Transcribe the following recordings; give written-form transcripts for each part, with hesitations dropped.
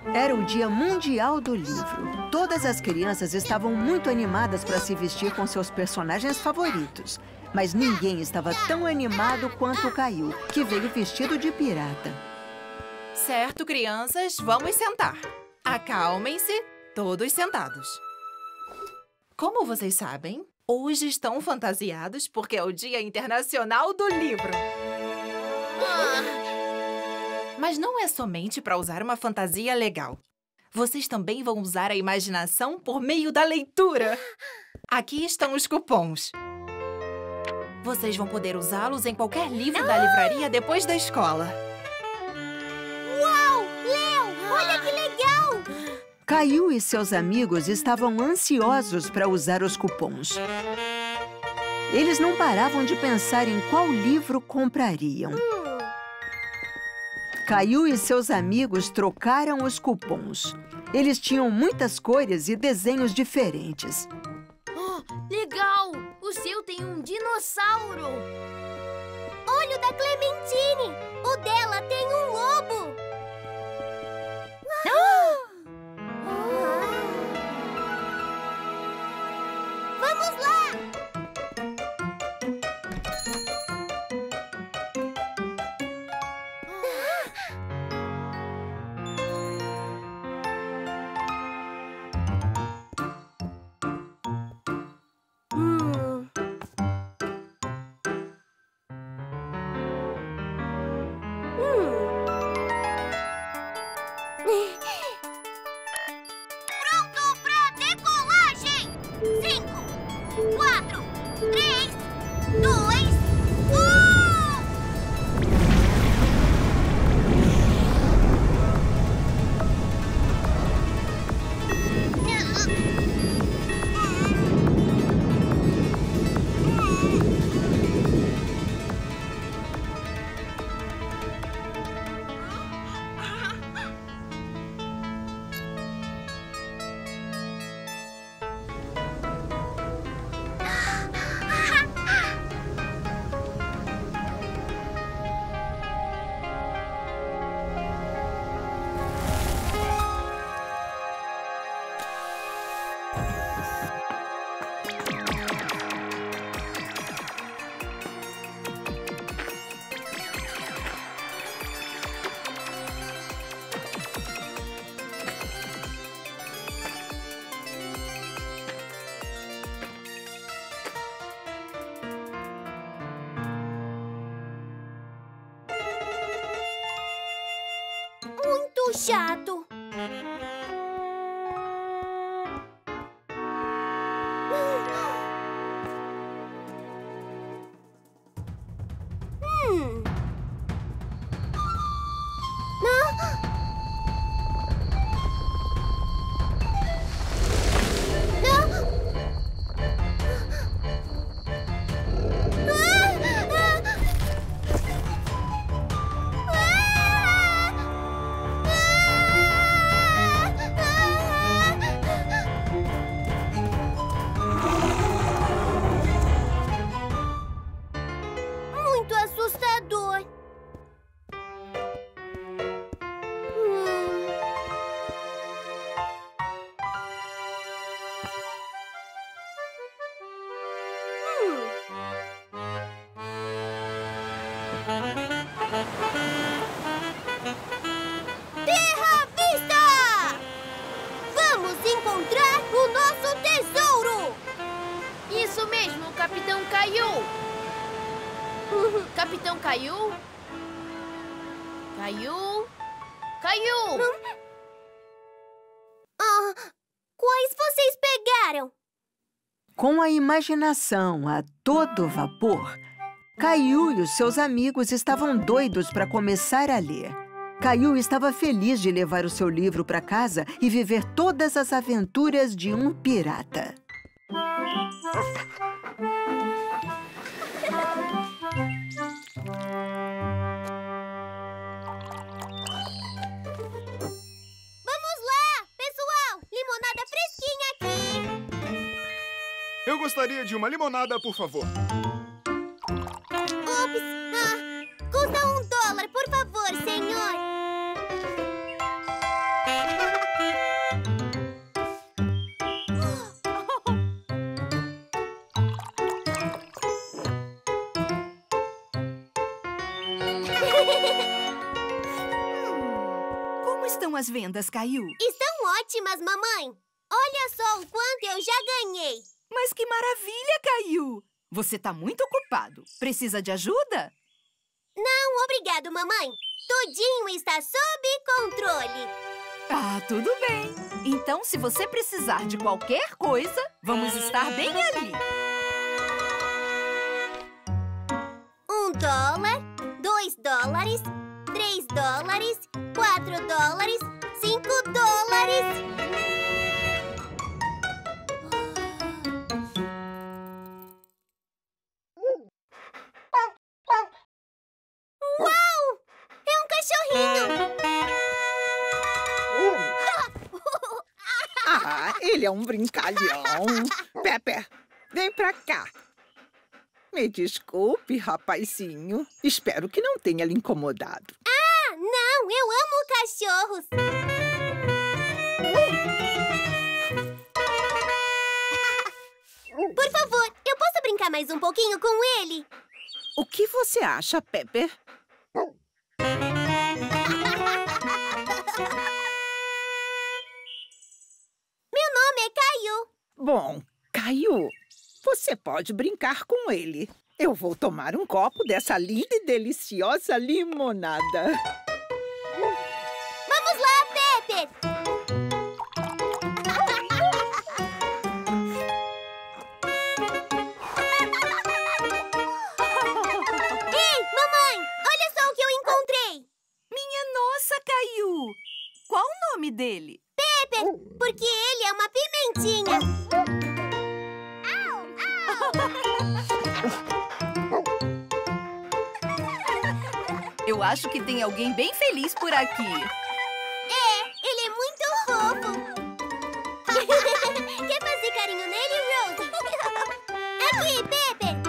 Era o Dia Mundial do Livro. Todas as crianças estavam muito animadas para se vestir com seus personagens favoritos. Mas ninguém estava tão animado quanto o Caillou, que veio vestido de pirata. Certo, crianças, vamos sentar. Acalmem-se, todos sentados. Como vocês sabem, hoje estão fantasiados porque é o Dia Internacional do Livro. Mas não é somente para usar uma fantasia legal. Vocês também vão usar a imaginação por meio da leitura. Aqui estão os cupons. Vocês vão poder usá-los em qualquer livro da livraria depois da escola. Uau! Léo, olha que legal! Caillou e seus amigos estavam ansiosos para usar os cupons. Eles não paravam de pensar em qual livro comprariam. Caillou e seus amigos trocaram os cupons. Eles tinham muitas cores e desenhos diferentes. Oh, legal! O seu tem um dinossauro! Olha o da Clementine! O dela tem um lobo! Vamos lá! Pronto pra decolagem! 5, 4, 3, 2, 1. Muito chato! Muito assustador! Terra à vista! Vamos encontrar o nosso tesouro! Isso mesmo, Capitão Caillou! Capitão Caillou? Caillou? Caillou! Quais vocês pegaram? Com a imaginação a todo vapor, Caillou e os seus amigos estavam doidos para começar a ler. Caillou estava feliz de levar o seu livro para casa e viver todas as aventuras de um pirata. Vamos lá, pessoal! Limonada fresquinha aqui! Eu gostaria de uma limonada, por favor. Ups! Custa $1, por favor, senhor! estão as vendas, Caillou? Estão ótimas, mamãe. Olha só o quanto eu já ganhei. Mas que maravilha, Caillou! Você tá muito ocupado. Precisa de ajuda? Não, obrigado, mamãe. Tudinho está sob controle. Ah, tudo bem. Então, se você precisar de qualquer coisa, vamos estar bem ali. $1, $2, $3, $4, $5. Uau! É um cachorrinho! Ah, ele é um brincalhão. Pepper, vem pra cá. Me desculpe, rapazinho. Espero que não tenha lhe incomodado. Ah, não! Eu amo cachorros! Por favor, eu posso brincar mais um pouquinho com ele? O que você acha, Pepper? Meu nome é Caillou. Bom, Caillou, você pode brincar com ele. Eu vou tomar um copo dessa linda e deliciosa limonada. Vamos lá, Pepper! Ei, mamãe! Olha só o que eu encontrei! Minha nossa, Caillou! Qual o nome dele? Pepper, porque ele é uma pimentinha. Eu acho que tem alguém bem feliz por aqui. Ele é muito fofo. Quer fazer carinho nele, Rosie? Aqui, Pepper.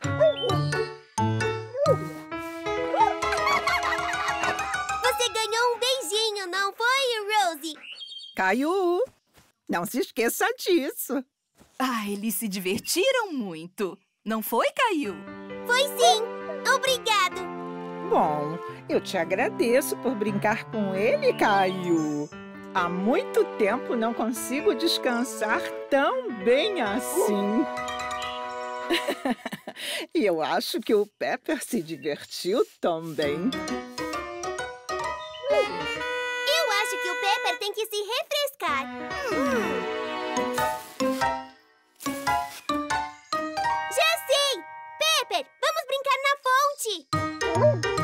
Você ganhou um beijinho, não foi, Rosie? Caillou, não se esqueça disso. Ah, eles se divertiram muito. Não foi, Caillou? Foi sim. Obrigado. Bom, eu te agradeço por brincar com ele, Caillou. Há muito tempo não consigo descansar tão bem assim. E eu acho que o Pepper se divertiu também. Eu acho que o Pepper tem que se refrescar. Já sei! Pepper, vamos brincar na fonte!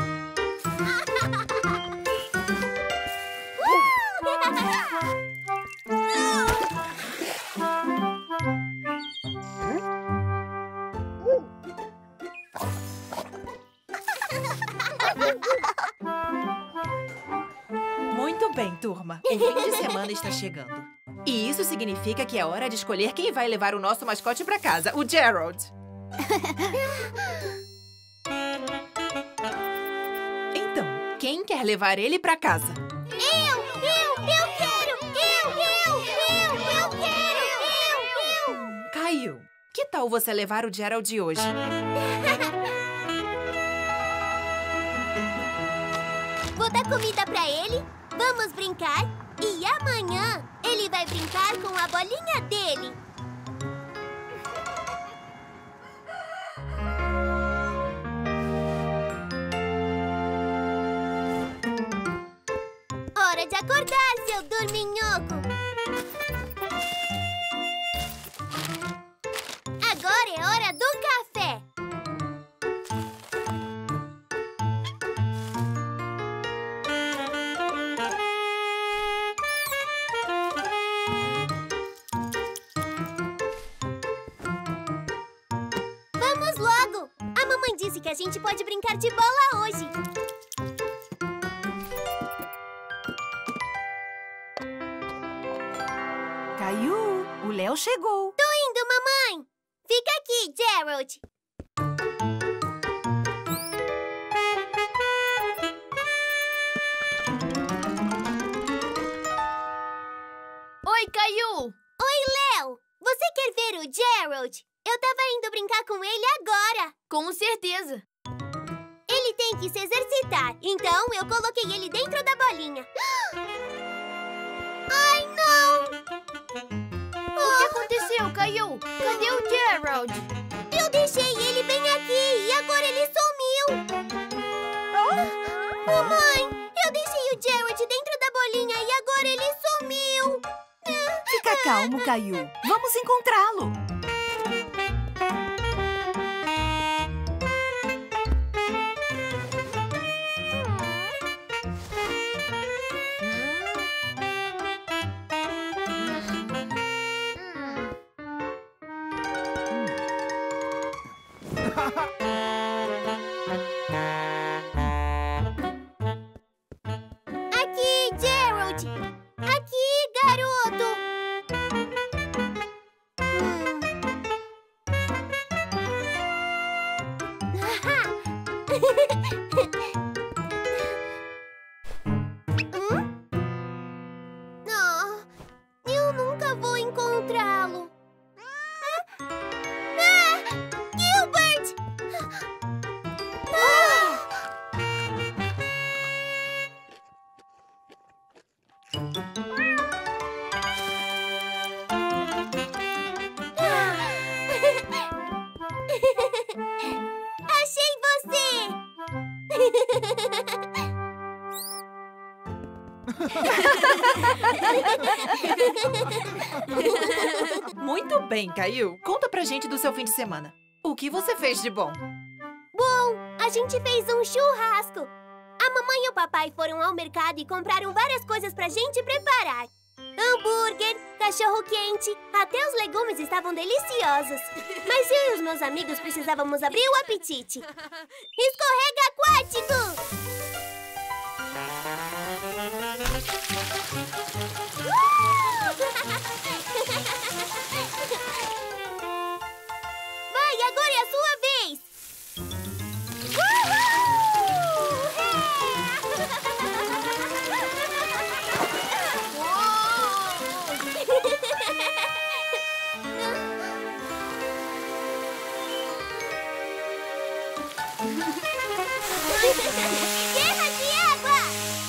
Muito bem, turma. O fim de semana está chegando. E isso significa que é hora de escolher quem vai levar o nosso mascote para casa, o Gerald. Então, quem quer levar ele para casa? Eu quero! Eu quero! Caillou, que tal você levar o Gerald hoje? Vou dar comida pra ele, vamos brincar e amanhã ele vai brincar com a bolinha dele. Hora de acordar, seu dorminhoco! Agora é hora do café! Vamos logo! A mamãe disse que a gente pode brincar de bola hoje. Caillou, o Léo chegou. Tô indo, mamãe! Fica aqui, Gerald! Oi, Caillou! Oi, Léo! Você quer ver o Gerald? Eu tava indo brincar com ele agora. Com certeza. Ele tem que se exercitar, então eu coloquei ele dentro da bolinha. calmo, Caillou. Vamos encontrá-lo. Aqui, Gerald! Aqui, garoto! Ah, eu nunca vou encontrá-lo. Gilbert! Achei você! Muito bem, Caillou. Conta pra gente do seu fim de semana. O que você fez de bom? Bom, a gente fez um churrasco. A mamãe e o papai foram ao mercado e compraram várias coisas pra gente preparar. Hambúrguer, cachorro-quente, até os legumes estavam deliciosos. Mas eu e os meus amigos precisávamos abrir o apetite. Escorrega aquático! Vai, agora é a sua vez! Guerra de água!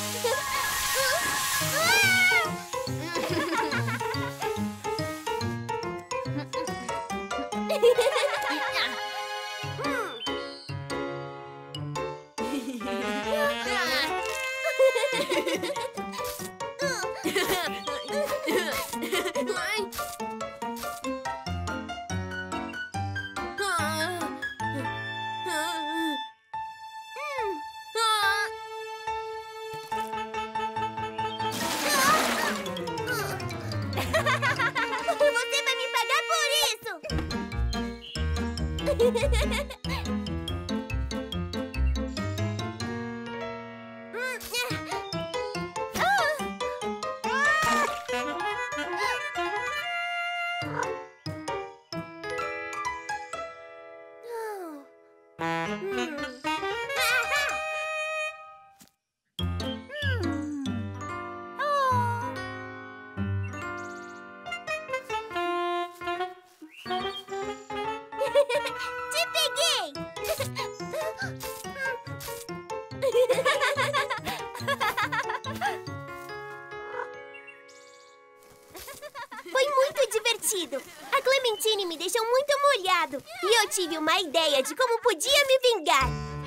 Você vai me pagar por isso! Te peguei! Foi muito divertido. A Clementine me deixou muito molhado. E eu tive uma ideia de como podia me vingar.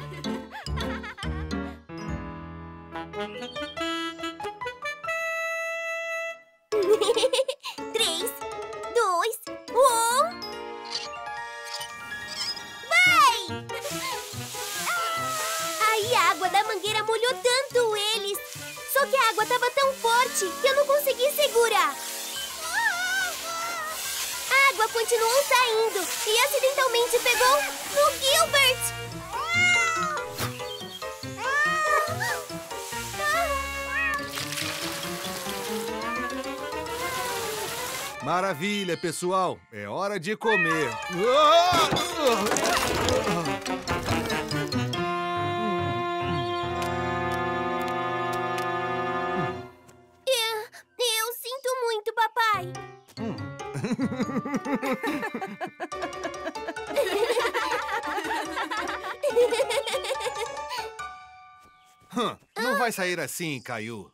Três, dois, vai! Aí a água da mangueira molhou tanto eles. Só que a água estava tão forte que eu não consegui segurar. A água continuou saindo e acidentalmente pegou no Gilbert. Maravilha, pessoal. É hora de comer. Eu sinto muito, papai. Não vai sair assim, Caillou.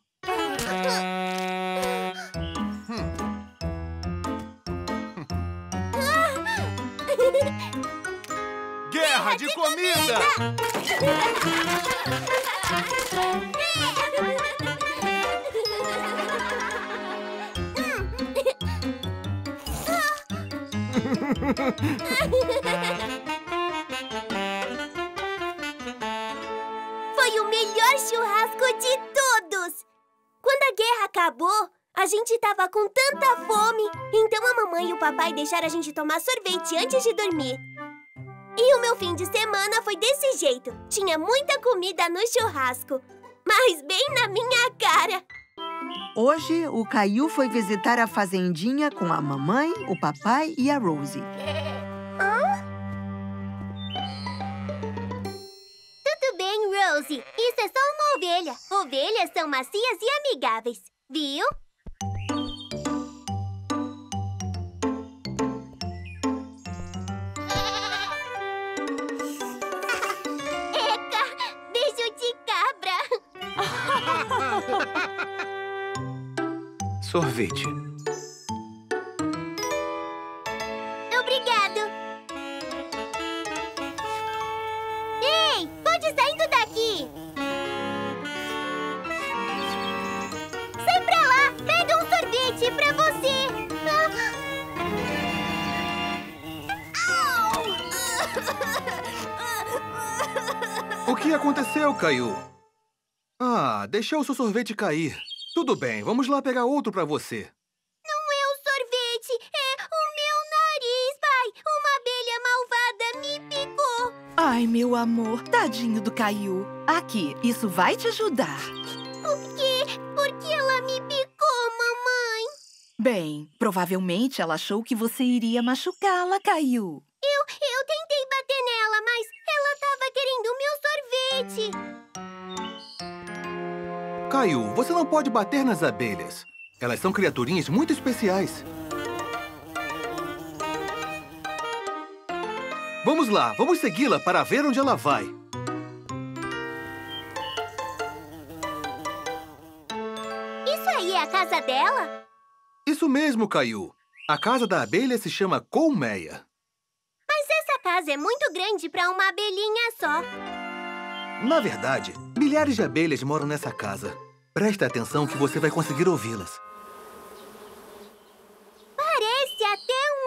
Guerra de comida! Foi o melhor churrasco de todos! Quando a guerra acabou, a gente tava com tanta fome, então a mamãe e o papai deixaram a gente tomar sorvete antes de dormir. E o meu fim de semana foi desse jeito. Tinha muita comida no churrasco, mas bem na minha cara. Hoje, o Caillou foi visitar a fazendinha com a mamãe, o papai e a Rosie. Tudo bem, Rosie. Isso é só uma ovelha. Ovelhas são macias e amigáveis, viu? Eca! Beijo de cabra! Sorvete. Obrigado! Ei, pode saindo daqui! Sai pra lá! Pega um sorvete pra você! O que aconteceu, Caillou? Ah, deixou o seu sorvete cair. Tudo bem, vamos lá pegar outro pra você. Não é o sorvete, é o meu nariz, pai! Uma abelha malvada me picou! Ai, meu amor, tadinho do Caillou. Aqui, isso vai te ajudar. Por quê? Por que ela me picou, mamãe? Bem, provavelmente ela achou que você iria machucá-la, Caillou. Eu tentei bater nela, mas ela tava querendo o meu sorvete. Caillou, você não pode bater nas abelhas. Elas são criaturinhas muito especiais. Vamos lá, vamos segui-la para ver onde ela vai. Isso aí é a casa dela? Isso mesmo, Caillou. A casa da abelha se chama colmeia. Mas essa casa é muito grande para uma abelhinha só. Na verdade, milhares de abelhas moram nessa casa. Presta atenção que você vai conseguir ouvi-las. Parece até um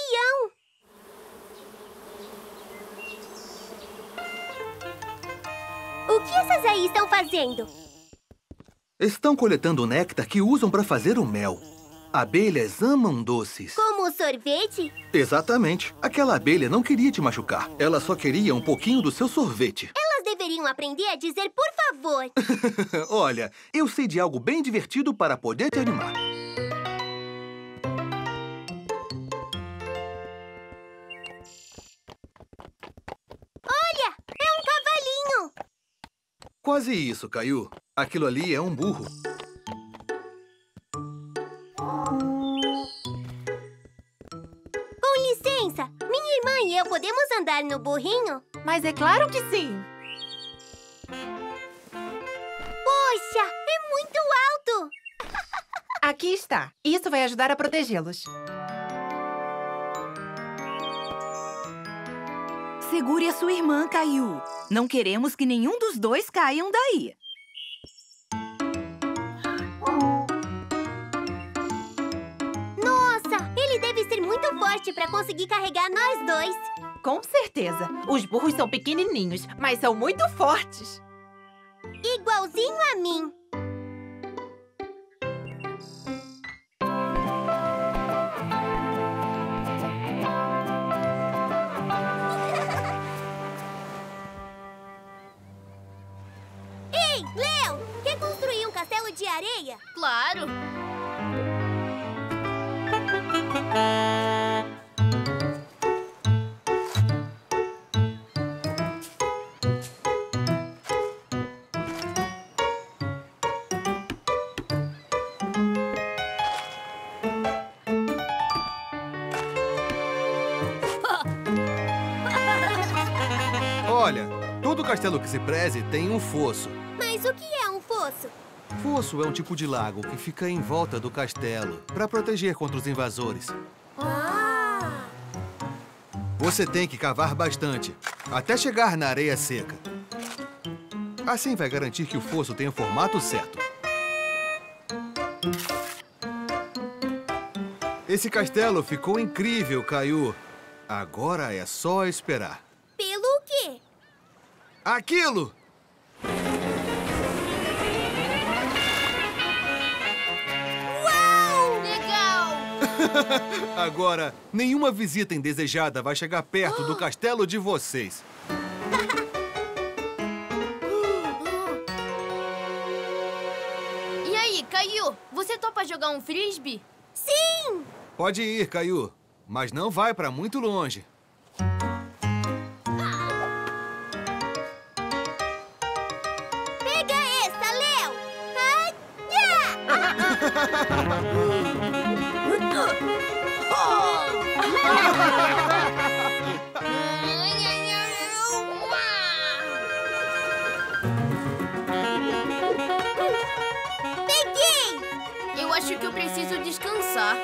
avião. O que essas aí estão fazendo? Estão coletando o néctar que usam para fazer o mel. Abelhas amam doces. Como o sorvete? Exatamente. Aquela abelha não queria te machucar. Ela só queria um pouquinho do seu sorvete. Elas deveriam aprender a dizer por favor. Olha, eu sei de algo bem divertido para poder te animar. Olha, é um cavalinho. Quase isso, Caillou. Aquilo ali é um burro. Com licença, minha irmã e eu podemos andar no burrinho? Mas é claro que sim. Poxa, é muito alto! Aqui está. Isso vai ajudar a protegê-los. Segure a sua irmã, Caillou. Não queremos que nenhum dos dois caiam daí. Nossa, ele deve ser muito forte para conseguir carregar nós dois. Com certeza. Os burros são pequenininhos, mas são muito fortes. Igualzinho a mim. Ei, Léo! Quer construir um castelo de areia? Claro. Olha, todo castelo que se preze tem um fosso. Mas o que é um fosso? Fosso é um tipo de lago que fica em volta do castelo para proteger contra os invasores. Ah! Você tem que cavar bastante, até chegar na areia seca. Assim vai garantir que o fosso tenha o formato certo. Esse castelo ficou incrível, Caillou. Agora é só esperar. Pelo quê? Aquilo! Uau! Legal! Agora, nenhuma visita indesejada vai chegar perto do castelo de vocês. E aí, Caillou, você topa jogar um frisbee? Sim! Pode ir, Caillou, mas não vai pra muito longe. Pega essa, Léo! Ai, Peguei! Eu acho que eu preciso descansar.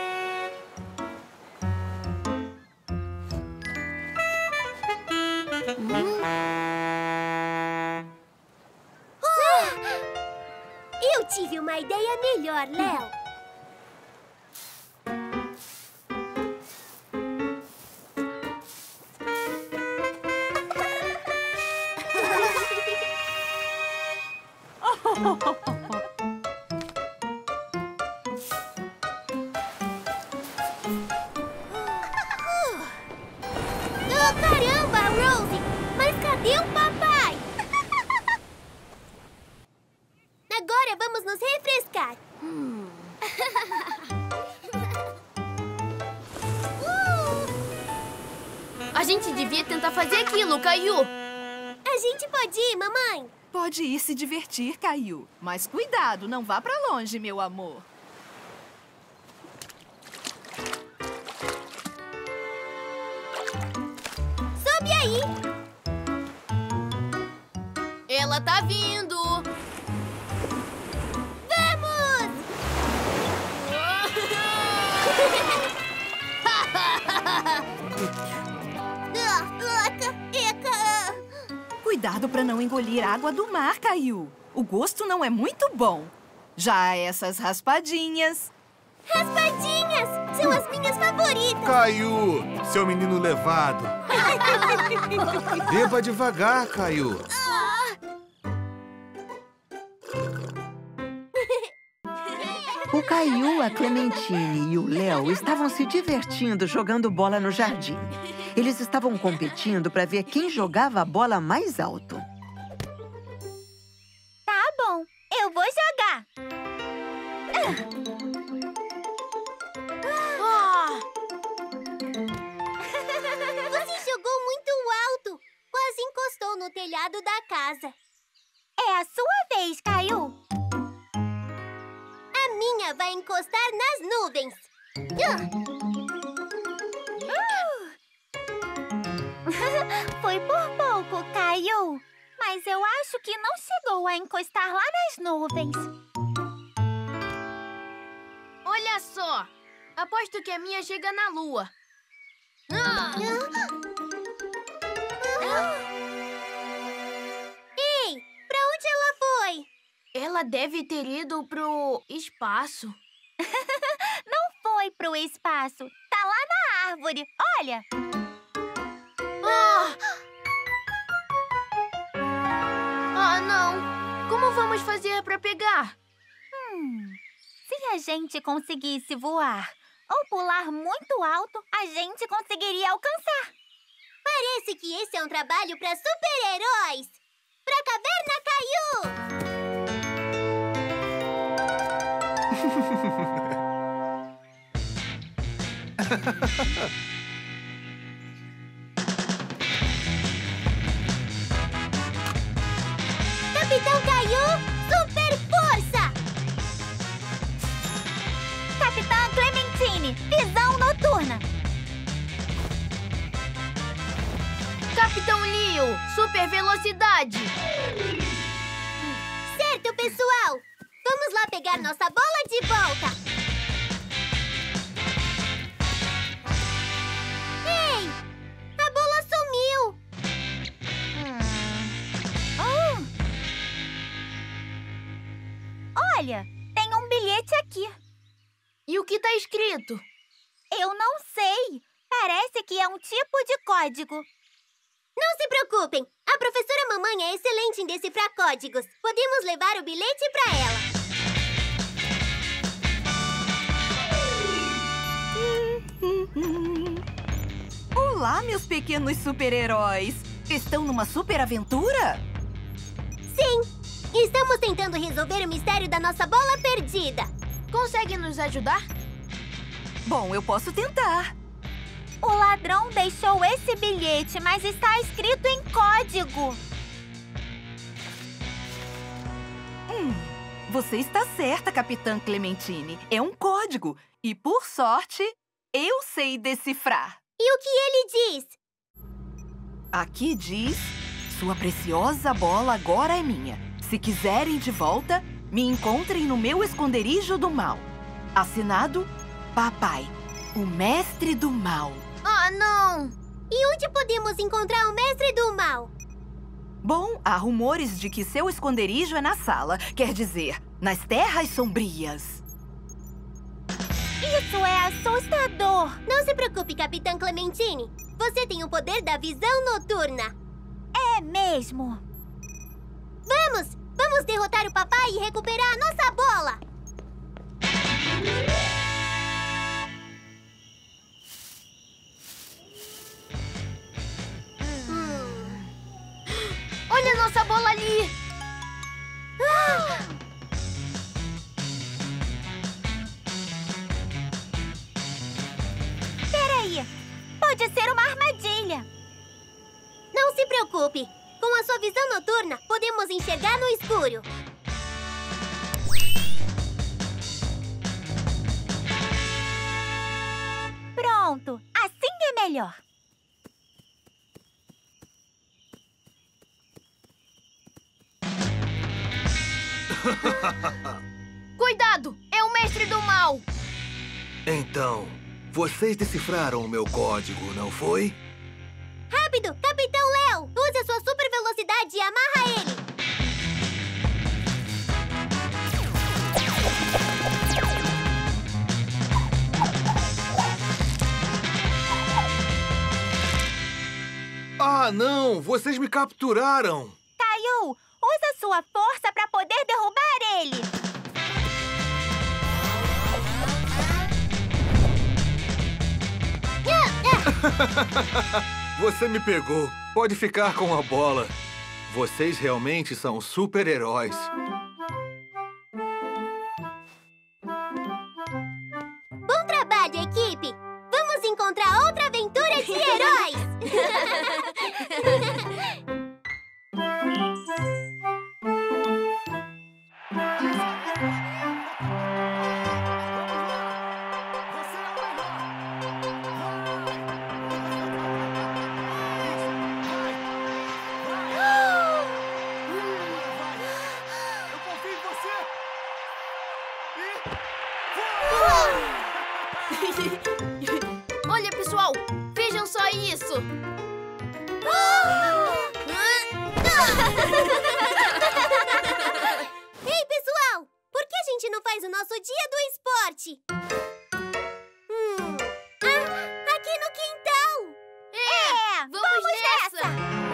Eu tive uma ideia melhor, Léo. Oh, caramba, Rosie! Mas cadê o papai? Agora vamos nos refrescar. A gente devia tentar fazer aquilo, Caillou. A gente pode ir, mamãe? Pode ir se divertir, Caillou. Mas cuidado, não vá pra longe, meu amor. Sobe aí! Ela tá vindo. Vamos! Cuidado pra não engolir água do mar, Caillou. O gosto não é muito bom. Já essas raspadinhas... Raspadinhas! São as minhas favoritas! Caillou, seu menino levado. Beba devagar, Caillou. O Caillou, a Clementine e o Léo estavam se divertindo jogando bola no jardim. Eles estavam competindo para ver quem jogava a bola mais alto. Tá bom, eu vou jogar. Você jogou muito alto. Quase encostou no telhado da casa. É a sua vez, Caillou. A minha vai encostar nas nuvens. Foi por pouco, Caillou. Mas eu acho que não chegou a encostar lá nas nuvens. Olha só. Aposto que a minha chega na lua. Ei, pra onde ela foi? Ela deve ter ido pro espaço. Não foi pro espaço. Tá lá na árvore. Olha. Ah, não. Como vamos fazer pra pegar? Se a gente conseguisse voar ou pular muito alto, a gente conseguiria alcançar. Parece que esse é um trabalho para super-heróis. Pra Caverna Caillou! Capitão Caillou, super força! Capitã Clementine, visão noturna. Capitão Leo, super velocidade. Certo, pessoal. Vamos lá pegar nossa bola de volta. Ei, a bola sumiu. Olha, tem um bilhete aqui. E o que tá escrito? Eu não sei. Parece que é um tipo de código. Não se preocupem. A professora mamãe é excelente em decifrar códigos. Podemos levar o bilhete para ela. Olá, meus pequenos super-heróis! Estão numa super-aventura? Sim! Estamos tentando resolver o mistério da nossa bola perdida. Consegue nos ajudar? Bom, eu posso tentar. O ladrão deixou esse bilhete, mas está escrito em código. Você está certa, Capitã Clementine. É um código. E, por sorte, eu sei decifrar. E o que ele diz? Aqui diz: sua preciosa bola agora é minha. Se quiserem de volta, me encontrem no meu esconderijo do mal. Assinado, Papai, o mestre do mal. Ah, não! E onde podemos encontrar o mestre do mal? Bom, há rumores de que seu esconderijo é na sala. Quer dizer, nas terras sombrias. Isso é assustador! Não se preocupe, Capitã Clementine. Você tem o poder da visão noturna. É mesmo? Vamos! Vamos derrotar o papai e recuperar a nossa bola! Olha a nossa bola ali! Peraí! Pode ser uma armadilha! Não se preocupe! Com a sua visão noturna, podemos enxergar no escuro. Pronto! Assim é melhor! Cuidado! É o mestre do mal! Então, vocês decifraram o meu código, não foi? Rápido! Capitão Léo! Use a sua super velocidade e amarra ele! Ah, não! Vocês me capturaram! Caillou, usa sua força para poder derrubar ele! Você me pegou. Pode ficar com a bola. Vocês realmente são super-heróis. Bom trabalho, equipe! Vamos encontrar outra aventura de heróis! Olha, pessoal! Vejam só isso! Ei, pessoal! Por que a gente não faz o nosso dia do esporte? Aqui no quintal! Vamos nessa!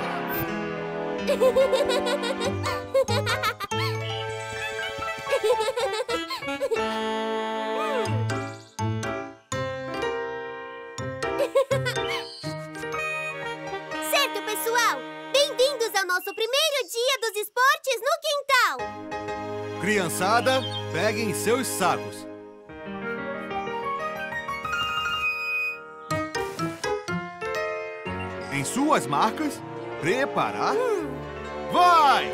Certo, pessoal! Bem-vindos ao nosso primeiro dia dos esportes no quintal! Criançada, peguem seus sacos. Em suas marcas, preparar. Vai!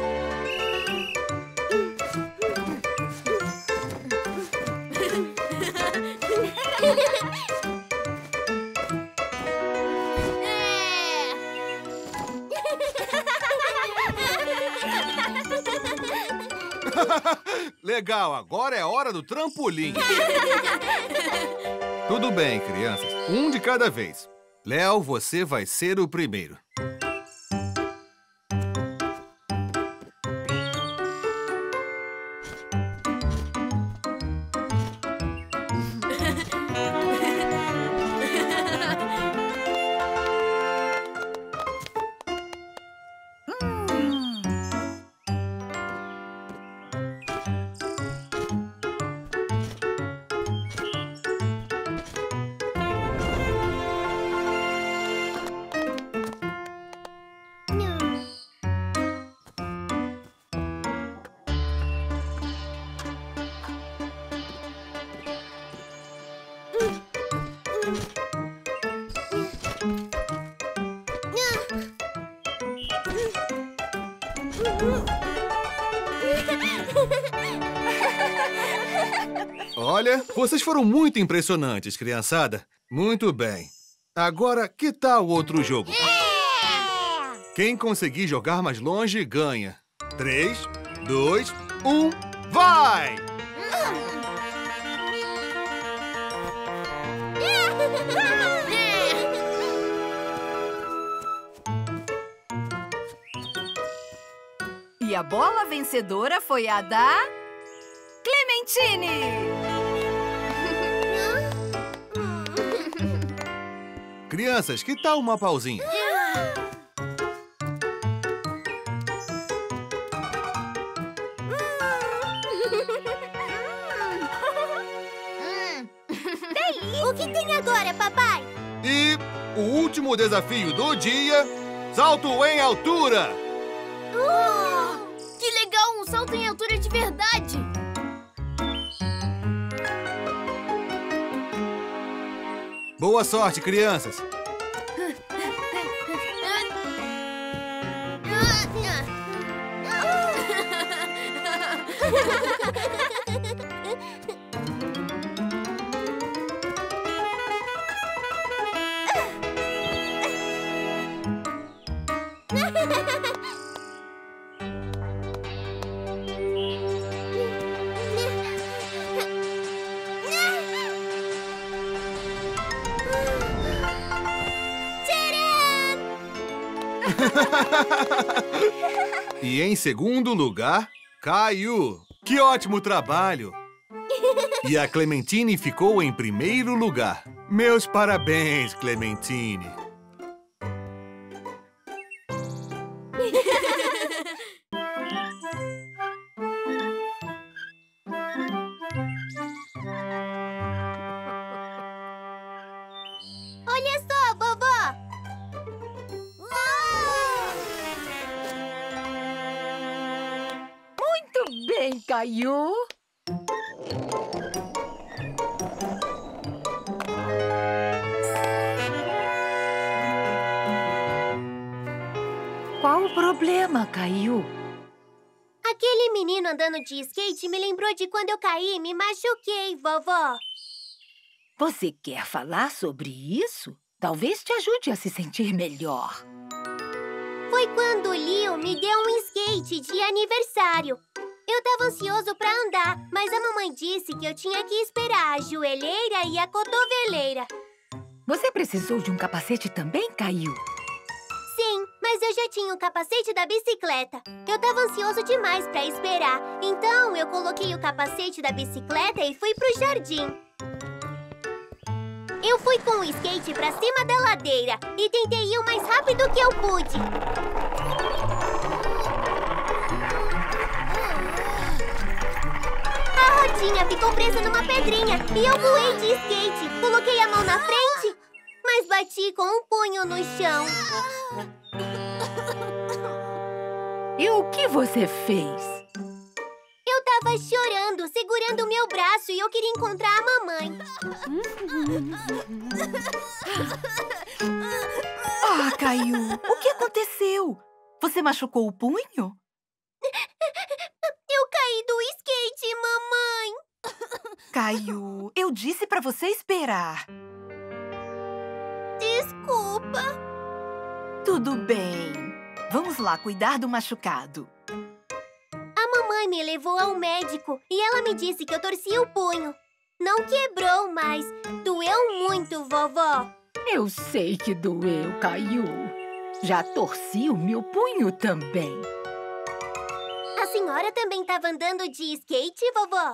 Legal, agora é a hora do trampolim. Tudo bem, crianças. Um de cada vez. Léo, você vai ser o primeiro. Olha, vocês foram muito impressionantes, criançada. Muito bem. Agora, que tal outro jogo? Quem conseguir jogar mais longe, ganha. 3, 2, 1, vai! E a bola vencedora foi a da Clementine! Crianças, que tal uma pausinha? O que tem agora, papai? E o último desafio do dia, salto em altura! Que legal, um salto em altura de verdade! Boa sorte, crianças! E em segundo lugar, Caillou. Que ótimo trabalho! E a Clementine ficou em primeiro lugar. Meus parabéns, Clementine. Olha só, vovó! Muito bem, Caillou. Qual o problema, Caillou? Aquele menino andando de skate me lembrou de quando eu caí e me machuquei, vovó. Você quer falar sobre isso? Talvez te ajude a se sentir melhor. Foi quando o Leo me deu um skate de aniversário. Eu tava ansioso pra andar, mas a mamãe disse que eu tinha que esperar a joelheira e a cotoveleira. Você precisou de um capacete também, Caillou? Sim, mas eu já tinha o capacete da bicicleta. Eu tava ansioso demais pra esperar. Então, eu coloquei o capacete da bicicleta e fui pro jardim. Eu fui com o skate pra cima da ladeira e tentei ir o mais rápido que eu pude. A rodinha ficou presa numa pedrinha e eu voei de skate. Coloquei a mão na frente, mas bati com um punho no chão. E o que você fez? Eu tava chorando, segurando o meu braço e eu queria encontrar a mamãe. Ah, Caillou, o que aconteceu? Você machucou o punho? Eu caí do skate, mamãe. Caillou, eu disse pra você esperar. Desculpa. Tudo bem. Vamos lá cuidar do machucado. A mamãe me levou ao médico e ela me disse que eu torci o punho. Não quebrou, mas doeu muito, vovó. Eu sei que doeu, Caillou. Já torci o meu punho também. A senhora também estava andando de skate, vovó?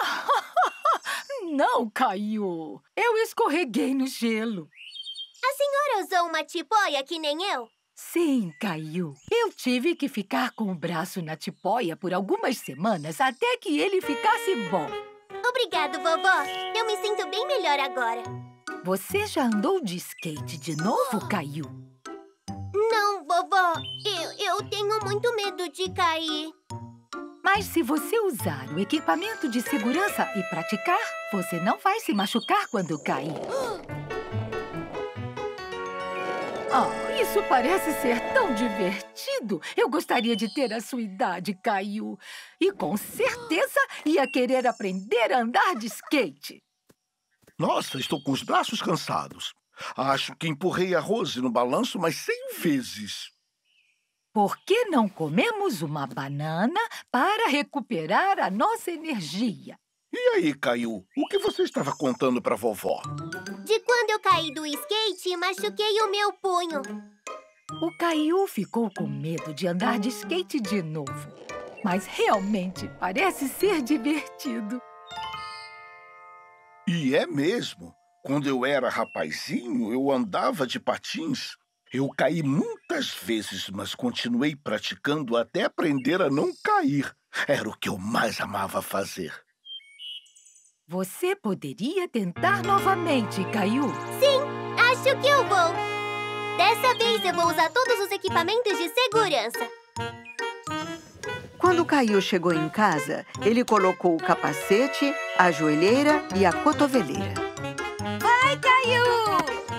Não, Caillou. Eu escorreguei no gelo. A senhora usou uma tipóia que nem eu? Sim, Caillou. Eu tive que ficar com o braço na tipóia por algumas semanas até que ele ficasse bom. Obrigado, vovó. Eu me sinto bem melhor agora. Você já andou de skate de novo, Caillou? Não, vovó. Eu tenho muito medo de cair. Mas se você usar o equipamento de segurança e praticar, você não vai se machucar quando cair. Isso parece ser tão divertido. Eu gostaria de ter a sua idade, Caillou. E com certeza ia querer aprender a andar de skate. Nossa, estou com os braços cansados. Acho que empurrei a Rose no balanço umas 100 vezes. Por que não comemos uma banana para recuperar a nossa energia? E aí, Caillou, o que você estava contando para vovó? De quando eu caí do skate e machuquei o meu punho. O Caillou ficou com medo de andar de skate de novo. Mas realmente parece ser divertido. E é mesmo. Quando eu era rapazinho, eu andava de patins. Eu caí muitas vezes, mas continuei praticando até aprender a não cair. Era o que eu mais amava fazer. Você poderia tentar novamente, Caillou? Sim, acho que eu vou. Dessa vez eu vou usar todos os equipamentos de segurança. Quando Caillou chegou em casa, ele colocou o capacete, a joelheira e a cotoveleira. Vai, Caillou!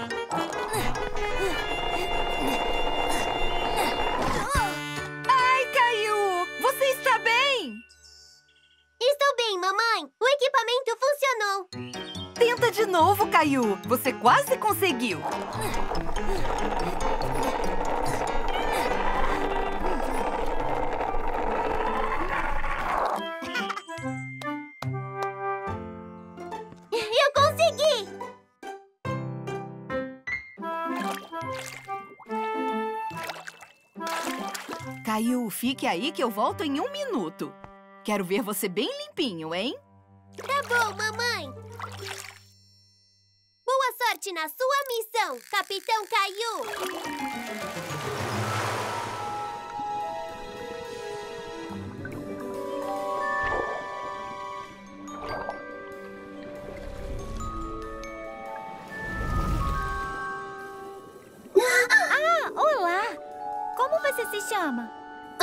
Ai, Caillou! Você está bem? Estou bem, mamãe. O equipamento funcionou. Tenta de novo, Caillou. Você quase conseguiu. Eu consegui! Caillou, fique aí que eu volto em 1 minuto. Quero ver você bem limpinho, hein? Tá bom, mamãe. Boa sorte na sua missão, Capitão Caillou. Olá! Como você se chama?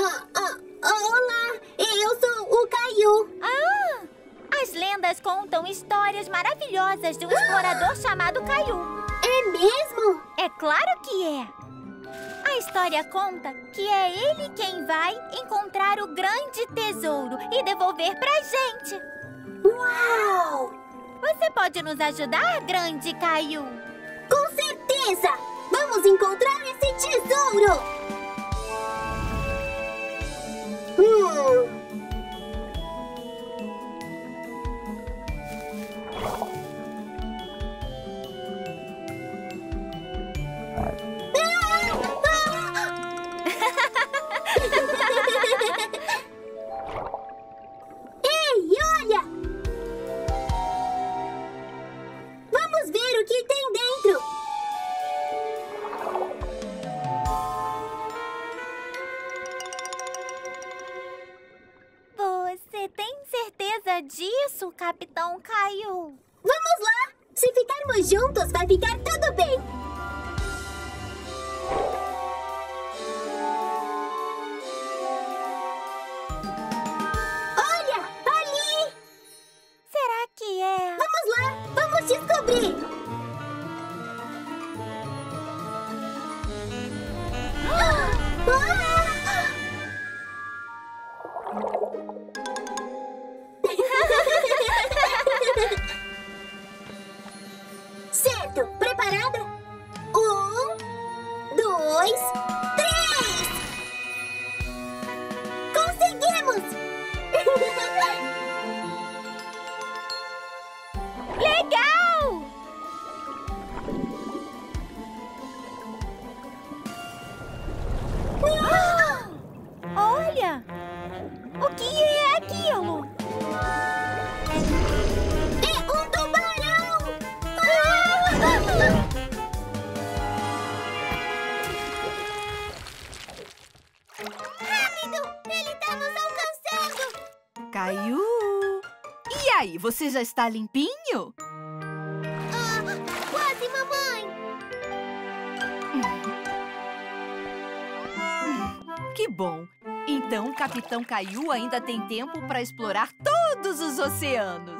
Olá, eu sou o Caillou. As lendas contam histórias maravilhosas de um explorador chamado Caillou. É mesmo? É claro que é! A história conta que é ele quem vai encontrar o grande tesouro e devolver pra gente. Uau! Você pode nos ajudar, grande Caillou? Com certeza! Vamos encontrar esse tesouro! Ei, olha! Vamos ver o que tem dentro! Você tem certeza disso, Capitão Caillou? Vamos lá! Se ficarmos juntos, vai ficar tudo bem! Olha! Ali! Será que é? Vamos lá! Vamos descobrir! Certo! Preparada? 1, 2, 3! Conseguimos! Legal! Olha! O que é aquilo? É um tubarão! Rápido! Ele tá nos alcançando! Caillou! E aí, você já está limpinho? Quase, mamãe! Que bom! Então, o Capitão Caillou ainda tem tempo para explorar todos os oceanos.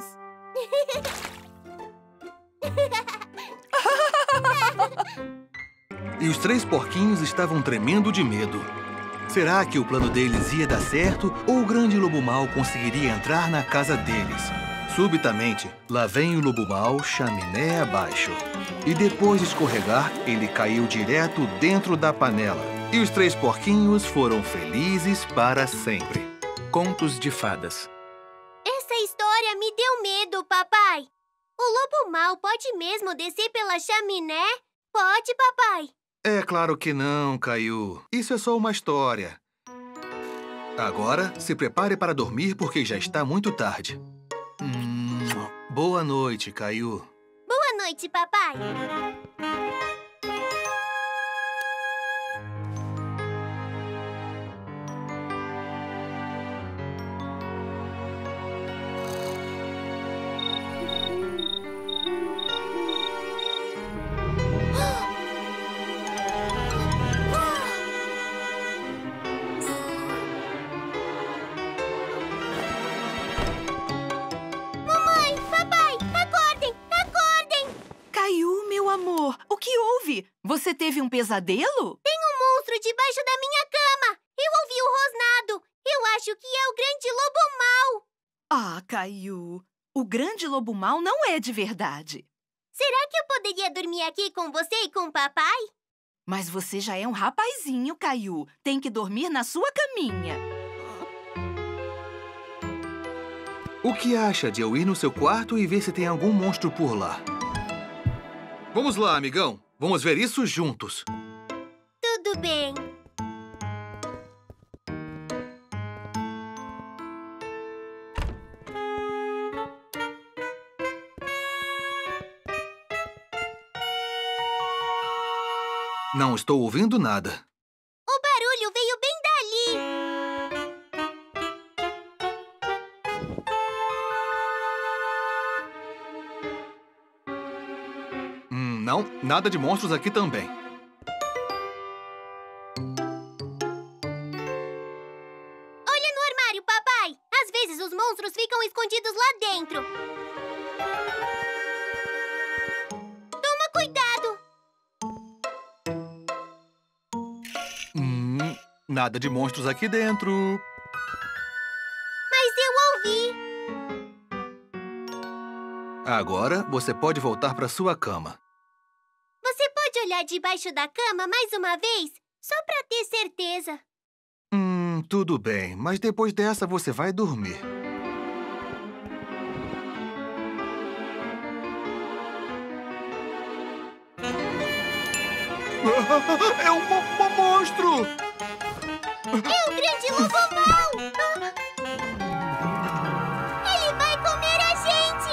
e os 3 porquinhos estavam tremendo de medo. Será que o plano deles ia dar certo ou o grande lobo mau conseguiria entrar na casa deles? Subitamente, lá vem o lobo mau chaminé abaixo. E depois de escorregar, ele caiu direto dentro da panela. E os 3 porquinhos foram felizes para sempre. Contos de Fadas. Essa história me deu medo, papai. O lobo mau pode mesmo descer pela chaminé? Pode, papai? É claro que não, Caillou. Isso é só uma história. Agora, se prepare para dormir porque já está muito tarde. Boa noite, Caillou. Boa noite, papai. Você teve um pesadelo? Tem um monstro debaixo da minha cama. Eu ouvi o rosnado. Eu acho que é o grande lobo mau. Ah, Caillou, o grande lobo mau não é de verdade. Será que eu poderia dormir aqui com você e com o papai? Mas você já é um rapazinho, Caillou. Tem que dormir na sua caminha. O que acha de eu ir no seu quarto e ver se tem algum monstro por lá? Vamos lá, amigão. Vamos ver isso juntos. Tudo bem. Não estou ouvindo nada. O barulho veio bem dali. Não, nada de monstros aqui também. Olha no armário, papai. Às vezes os monstros ficam escondidos lá dentro. Toma cuidado. Nada de monstros aqui dentro. Mas eu ouvi. Agora você pode voltar para sua cama. Você pode olhar debaixo da cama mais uma vez? Só para ter certeza. Tudo bem, mas depois dessa você vai dormir. É um monstro! É o grande lobo mau! Ele vai comer a gente!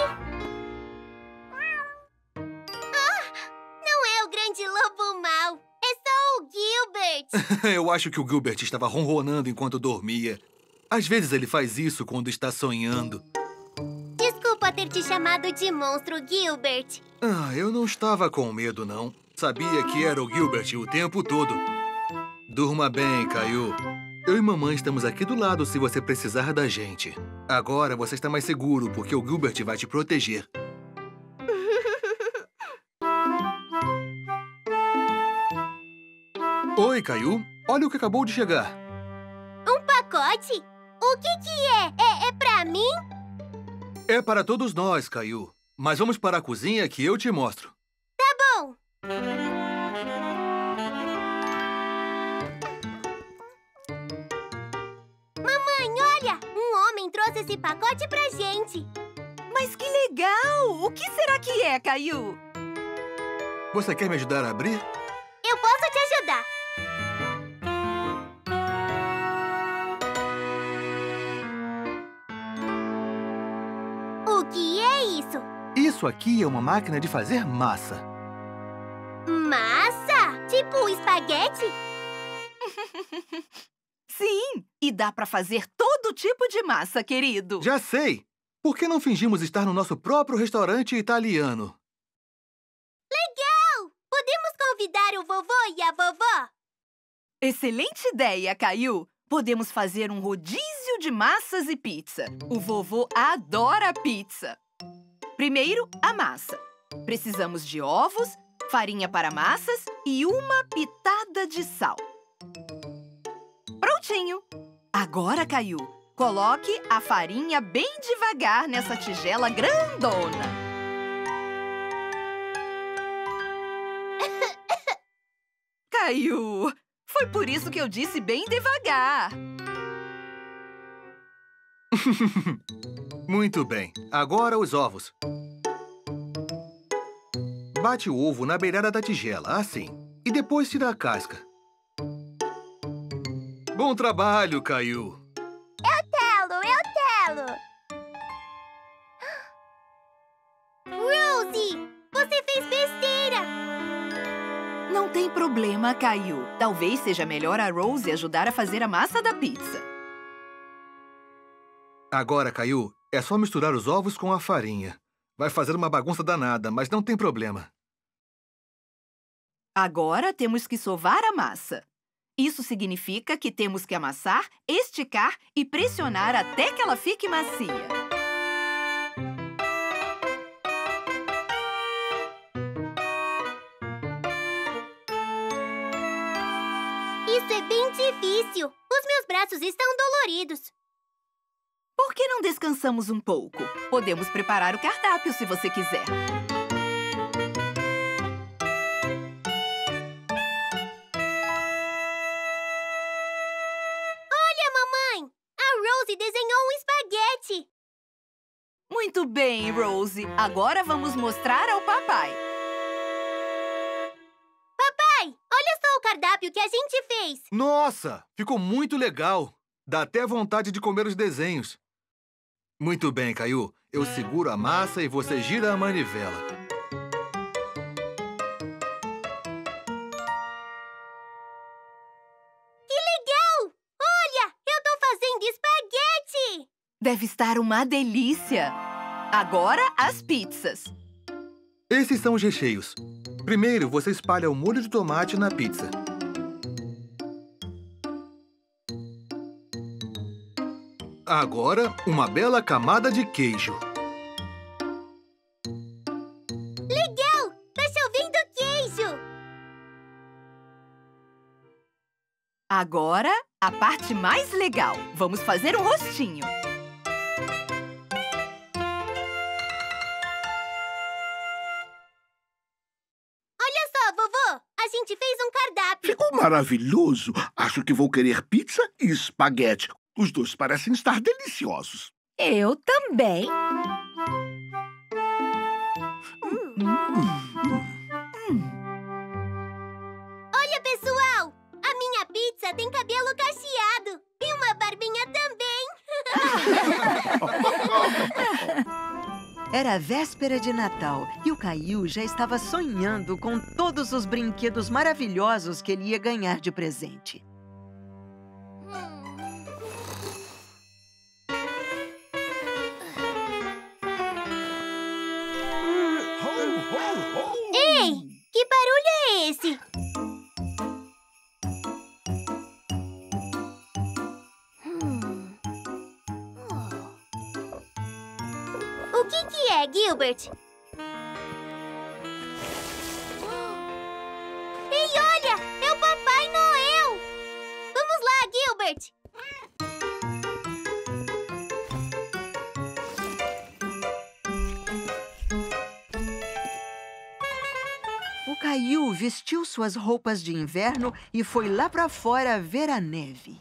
Não é o grande lobo mau, é só o Gilbert! Eu acho que o Gilbert estava ronronando enquanto dormia. Às vezes ele faz isso quando está sonhando. Desculpa ter te chamado de monstro, Gilbert. Eu não estava com medo, não. Sabia que era o Gilbert o tempo todo. Durma bem, Caillou. Eu e mamãe estamos aqui do lado se você precisar da gente. Agora você está mais seguro, porque o Gilbert vai te proteger. Oi, Caillou. Olha o que acabou de chegar. Um pacote? O que é? É pra mim? É para todos nós, Caillou. Mas vamos para a cozinha que eu te mostro. Tá bom. Mamãe, olha! Um homem trouxe esse pacote pra gente. Mas que legal! O que será que é, Caillou? Você quer me ajudar a abrir? Eu posso te ajudar. O que é isso? Isso aqui é uma máquina de fazer massa. Massa? Tipo espaguete? Sim, e dá pra fazer todo tipo de massa, querido. Já sei! Por que não fingimos estar no nosso próprio restaurante italiano? Legal! Podemos convidar o vovô e a vovó? Excelente ideia, Caillou! Podemos fazer um rodízio de massas e pizza. O vovô adora pizza. Primeiro, a massa. Precisamos de ovos, farinha para massas e uma pitada de sal. Prontinho! Agora, Caillou, coloque a farinha bem devagar nessa tigela grandona. Caillou, foi por isso que eu disse bem devagar. Muito bem. Agora os ovos. Bate o ovo na beirada da tigela, assim. E depois tira a casca. Bom trabalho, Caillou. Eu telo! Rosie, você fez besteira! Não tem problema, Caillou. Talvez seja melhor a Rosie ajudar a fazer a massa da pizza. Agora, Caillou, é só misturar os ovos com a farinha. Vai fazer uma bagunça danada, mas não tem problema. Agora temos que sovar a massa. Isso significa que temos que amassar, esticar e pressionar até que ela fique macia. Isso é bem difícil. Os meus braços estão doloridos. Por que não descansamos um pouco? Podemos preparar o cardápio se você quiser. Olha, mamãe! A Rosie desenhou um espaguete. Muito bem, Rosie. Agora vamos mostrar ao papai. Papai, olha só o cardápio que a gente fez. Nossa, ficou muito legal. Dá até vontade de comer os desenhos. Muito bem, Caillou. Eu seguro a massa e você gira a manivela. Que legal! Olha, eu tô fazendo espaguete! Deve estar uma delícia. Agora, as pizzas. Esses são os recheios. Primeiro, você espalha o molho de tomate na pizza. Agora, uma bela camada de queijo. Legal! Tá chovendo queijo! Agora, a parte mais legal. Vamos fazer um rostinho. Olha só, vovô! A gente fez um cardápio. Ficou maravilhoso. Acho que vou querer pizza e espaguete. Os dois parecem estar deliciosos. Eu também. Olha, pessoal! A minha pizza tem cabelo cacheado. E uma barbinha também. Era a véspera de Natal e o Caillou já estava sonhando com todos os brinquedos maravilhosos que ele ia ganhar de presente. Ei! Que barulho é esse? O que é, Gilbert? Ei, olha! É o Papai Noel! Vamos lá, Gilbert! O Caillou vestiu suas roupas de inverno e foi lá para fora ver a neve.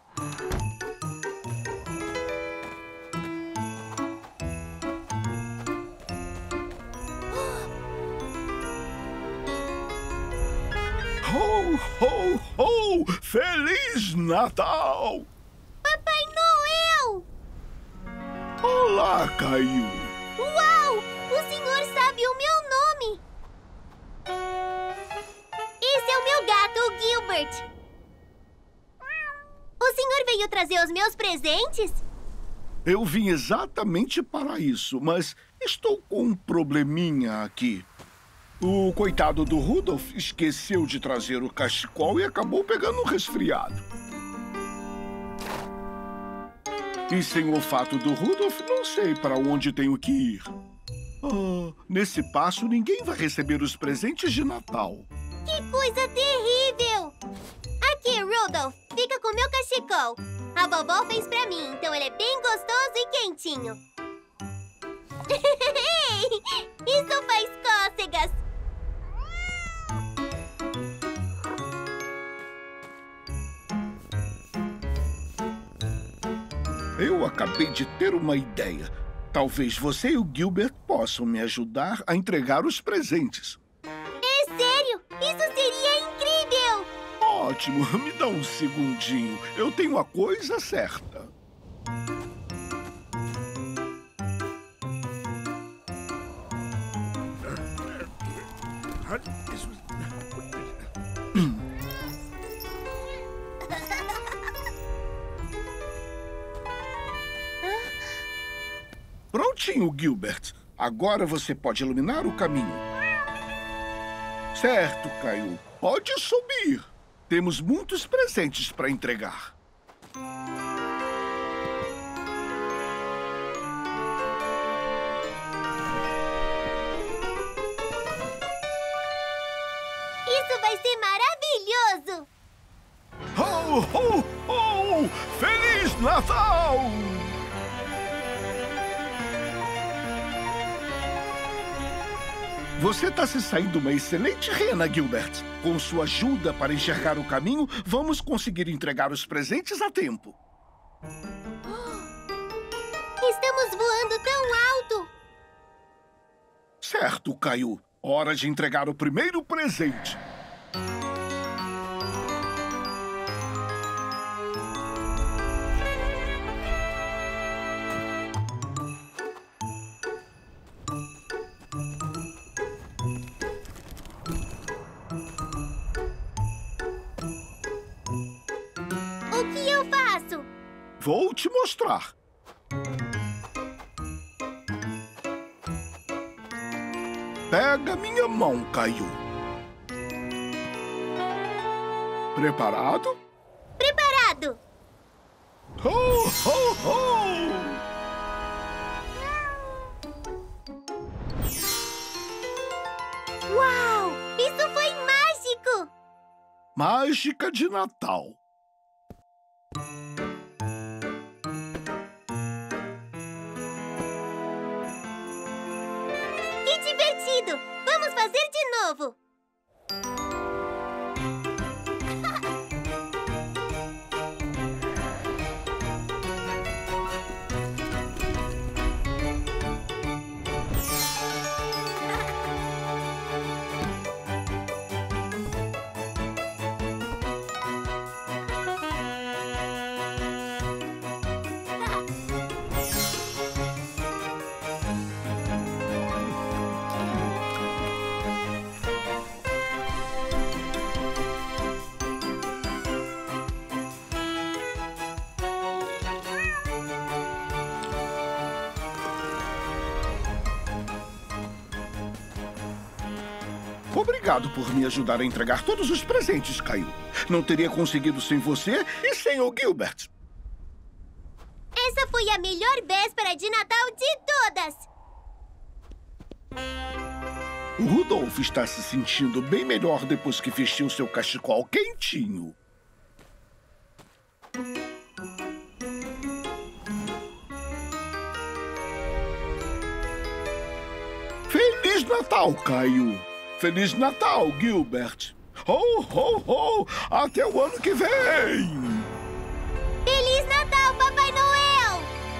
Ho, ho, ho! Feliz Natal! Papai Noel! Olá, Caillou. Uau! O senhor sabe o meu nome! Esse é o meu gato, o Gilbert. O senhor veio trazer os meus presentes? Eu vim exatamente para isso, mas estou com um probleminha aqui. O coitado do Rudolph esqueceu de trazer o cachecol e acabou pegando um resfriado. E sem o olfato do Rudolph, não sei para onde tenho que ir. Nesse passo, ninguém vai receber os presentes de Natal. Que coisa terrível! Aqui, Rudolph, fica com meu cachecol. A vovó fez pra mim, então ele é bem gostoso e quentinho. Isso faz cócegas! Eu acabei de ter uma ideia. Talvez você e o Gilbert possam me ajudar a entregar os presentes. É sério? Isso seria incrível! Ótimo, me dá um segundinho. Eu tenho a coisa certa. Prontinho, Gilbert. Agora você pode iluminar o caminho. Certo, Caio. Pode subir. Temos muitos presentes para entregar. Isso vai ser maravilhoso! Ho, ho, ho! Feliz Natal! Você está se saindo uma excelente rena, Gilbert. Com sua ajuda para enxergar o caminho, vamos conseguir entregar os presentes a tempo. Estamos voando tão alto! Certo, Caio. Hora de entregar o primeiro presente. O que eu faço? Vou te mostrar. Pega minha mão, Caio. Preparado? Preparado! Ho, ho, ho! Uau! Isso foi mágico! Mágica de Natal. Que divertido! Vamos fazer de novo! Obrigado por me ajudar a entregar todos os presentes, Caio. Não teria conseguido sem você e sem o Gilbert. Essa foi a melhor véspera de Natal de todas! O Rudolph está se sentindo bem melhor depois que vestiu seu cachecol quentinho. Feliz Natal, Caio! Feliz Natal, Gilbert! Ho, ho, ho! Até o ano que vem! Feliz Natal, Papai Noel!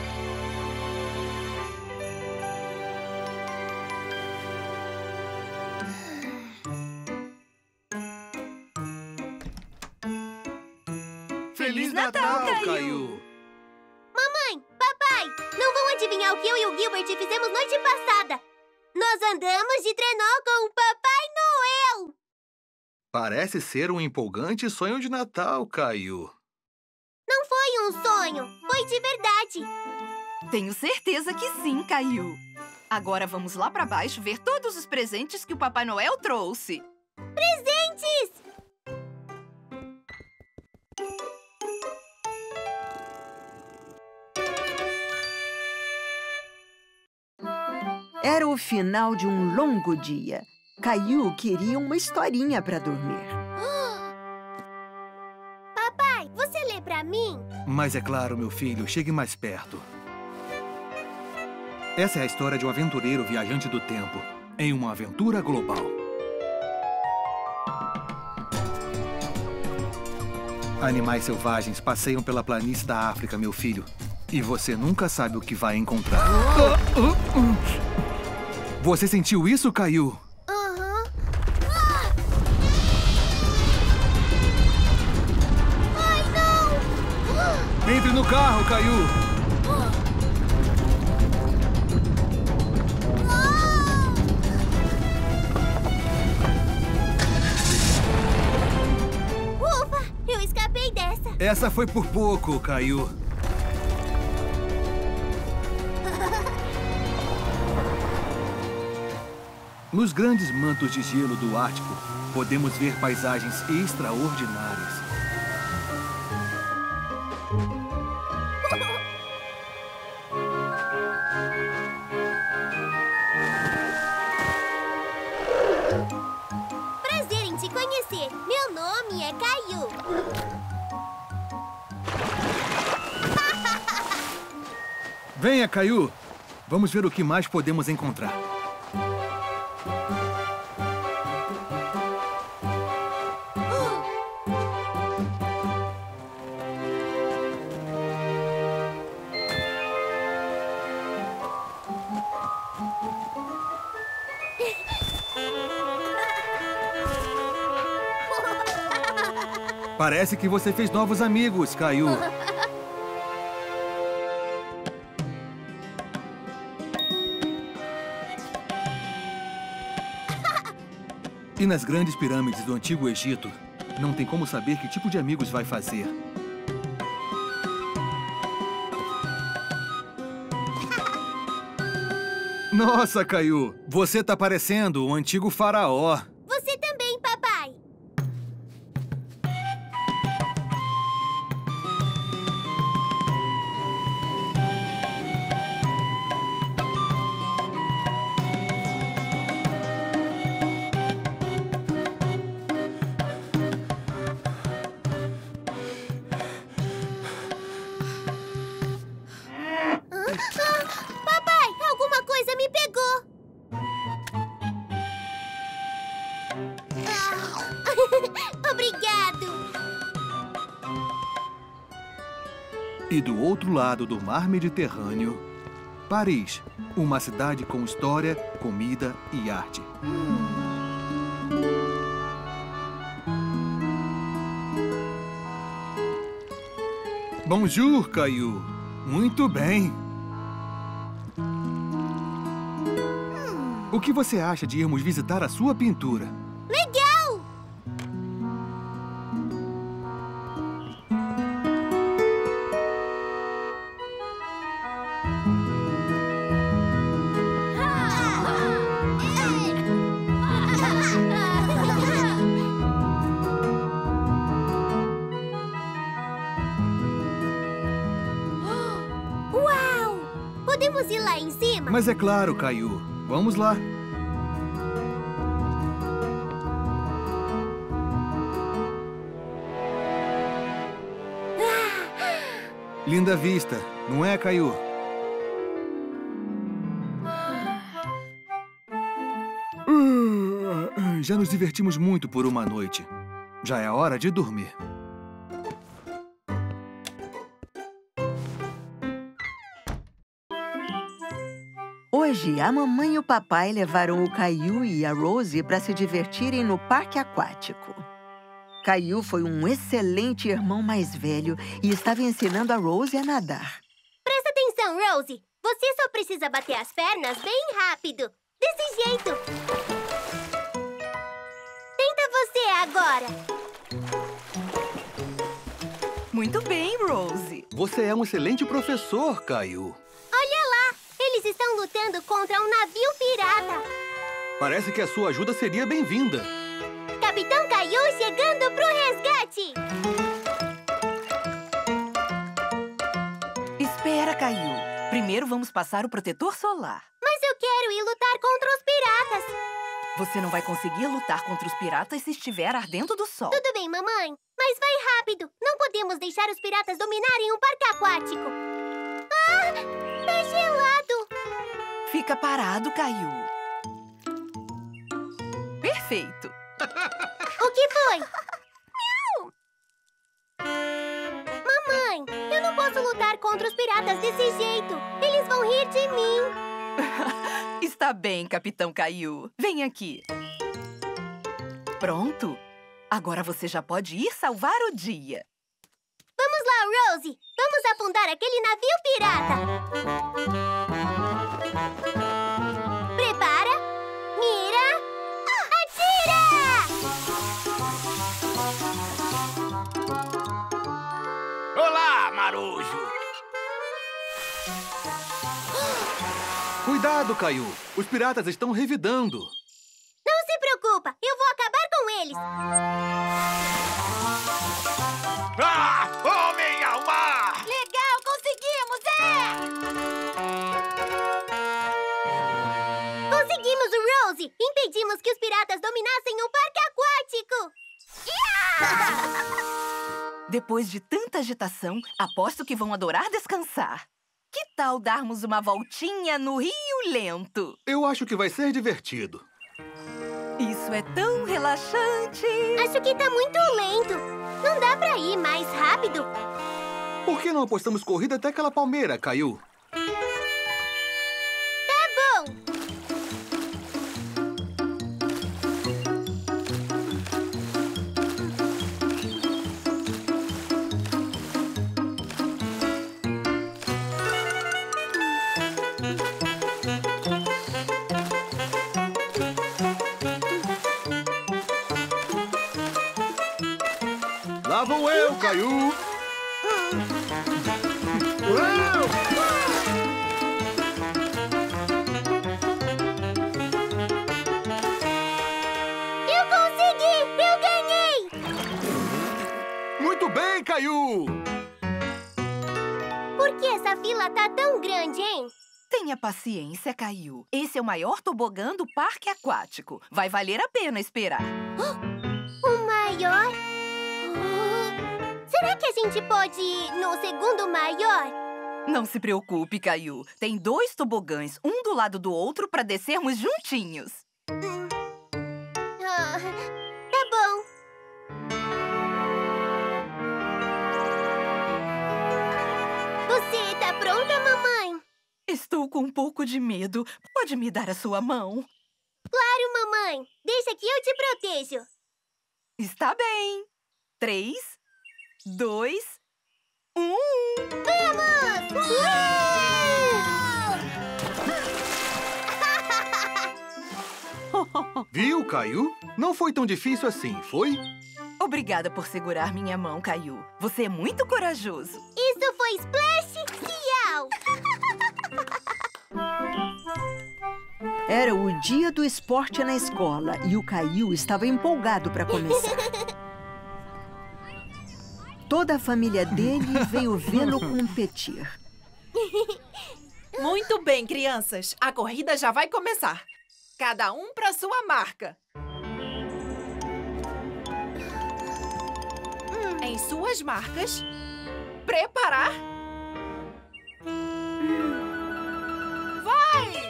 Feliz Natal, Caio! Mamãe, papai, não vão adivinhar o que eu e o Gilbert fizemos noite passada. Nós andamos de trenó com o Papai Noel! Parece ser um empolgante sonho de Natal, Caio. Não foi um sonho, foi de verdade. Tenho certeza que sim, Caio. Agora vamos lá pra baixo ver todos os presentes que o Papai Noel trouxe. Presentes! Era o final de um longo dia. Caillou queria uma historinha para dormir. Papai, você lê pra mim? Mas é claro, meu filho, chegue mais perto. Essa é a história de um aventureiro viajante do tempo, em uma aventura global. Animais selvagens passeiam pela planície da África, meu filho. E você nunca sabe o que vai encontrar. Você sentiu isso, Caillou? Aham. Ai, não! Entre no carro, Caillou! Ufa, eu escapei dessa. Essa foi por pouco, Caillou. Nos grandes mantos de gelo do Ártico, podemos ver paisagens extraordinárias. Prazer em te conhecer. Meu nome é Caillou. Venha, Caillou. Vamos ver o que mais podemos encontrar. Parece que você fez novos amigos, Caillou. E nas grandes pirâmides do Antigo Egito, não tem como saber que tipo de amigos vai fazer. Nossa, Caillou, você tá parecendo um antigo faraó. Você também, papai. Papai, alguma coisa me pegou. Obrigado. E do outro lado do mar Mediterrâneo, Paris, uma cidade com história, comida e arte. Bonjour, Caillou. Muito bem. O que você acha de irmos visitar a sua pintura? Legal! Uau! Podemos ir lá em cima? Mas é claro, Caillou. Vamos lá. Linda vista, não é, Caillou? Já nos divertimos muito por uma noite. Já é hora de dormir. Hoje, a mamãe e o papai levaram o Caillou e a Rosie para se divertirem no parque aquático. Caillou foi um excelente irmão mais velho e estava ensinando a Rosie a nadar. Presta atenção, Rosie. Você só precisa bater as pernas bem rápido. Desse jeito. Tenta você agora. Muito bem, Rosie. Você é um excelente professor, Caillou. Olha lá. Eles estão lutando contra um navio pirata. Parece que a sua ajuda seria bem-vinda. Capitão Caillou chegando pro resgate. Espera, Caillou. Primeiro primeiro vamos passar o protetor solar. Mas eu quero ir lutar contra os piratas. Você não vai conseguir lutar contra os piratas se estiver ardendo do sol. Tudo bem, mamãe. Mas vai rápido. Não podemos deixar os piratas dominarem um parque aquático. Ah! Tá gelado. Fica parado, Caillou. Perfeito. O que foi? Mamãe, eu não posso lutar contra os piratas desse jeito. Eles vão rir de mim. Está bem, Capitão Caillou. Vem aqui. Pronto. Agora você já pode ir salvar o dia. Vamos lá, Rosie. Vamos afundar aquele navio pirata. Prepara. Mira. Atira! Olá, Marujo! Cuidado, Caillou. Os piratas estão revidando. Não se preocupa. Eu vou acabar com eles. Ah! Homem ao mar! Legal, conseguimos, Conseguimos, Rosie! Impedimos que os piratas dominassem o parque aquático! Depois de tanta agitação, aposto que vão adorar descansar. Que tal darmos uma voltinha no Rio Lento? Eu acho que vai ser divertido. Isso é tão relaxante. Acho que tá muito lento. Não dá pra ir mais rápido? Por que não apostamos corrida até aquela palmeira, Caillou? Tá bom! Lá vou eu, Caillou! Eu consegui! Eu ganhei! Muito bem, Caillou! Por que essa fila tá tão grande, hein? Tenha paciência, Caillou. Esse é o maior tobogã do parque aquático. Vai valer a pena esperar. O maior? Será que a gente pode ir no segundo maior? Não se preocupe, Caillou. Tem 2 tobogãs, um do lado do outro, para descermos juntinhos. Tá bom. Você tá pronta, mamãe? Estou com um pouco de medo. Pode me dar a sua mão? Claro, mamãe. Deixa que eu te protejo. Está bem. 3, 2, 1... Vamos! Viu, Caillou? Não foi tão difícil assim, foi? Obrigada por segurar minha mão, Caillou. Você é muito corajoso. Isso foi Splash Cial! Era o dia do esporte na escola e o Caillou estava empolgado para começar. Toda a família dele veio vê-lo competir. Muito bem, crianças. A corrida já vai começar. Cada um para sua marca. Em suas marcas. Preparar. Vai!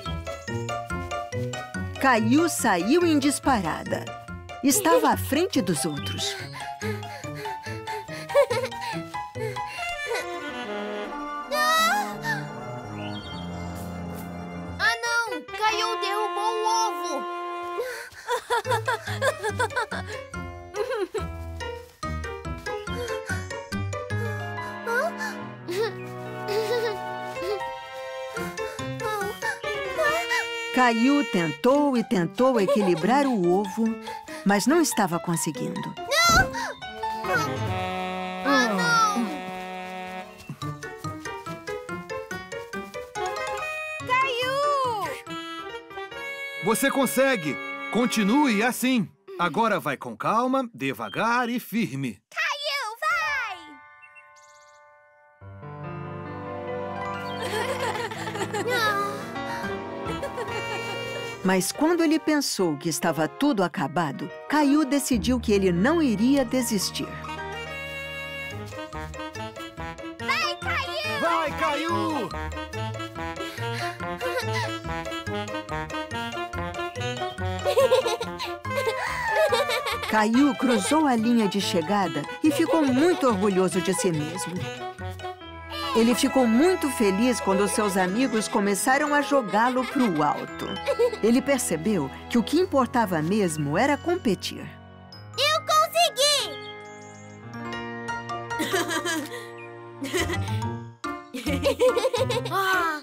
Caillou saiu em disparada. Estava à frente dos outros. Ah, não! Caillou derrubou o ovo! Caillou tentou e tentou equilibrar o ovo, mas não estava conseguindo. Ah, não! Caillou! Você consegue! Continue assim. Agora vai com calma, devagar e firme. Caillou, vai! Mas quando ele pensou que estava tudo acabado, Caillou decidiu que ele não iria desistir. Vai, Caillou! Vai, Caillou! Caillou cruzou a linha de chegada e ficou muito orgulhoso de si mesmo. Ele ficou muito feliz quando seus amigos começaram a jogá-lo para o alto. Ele percebeu que o que importava mesmo era competir. Eu consegui! Ah.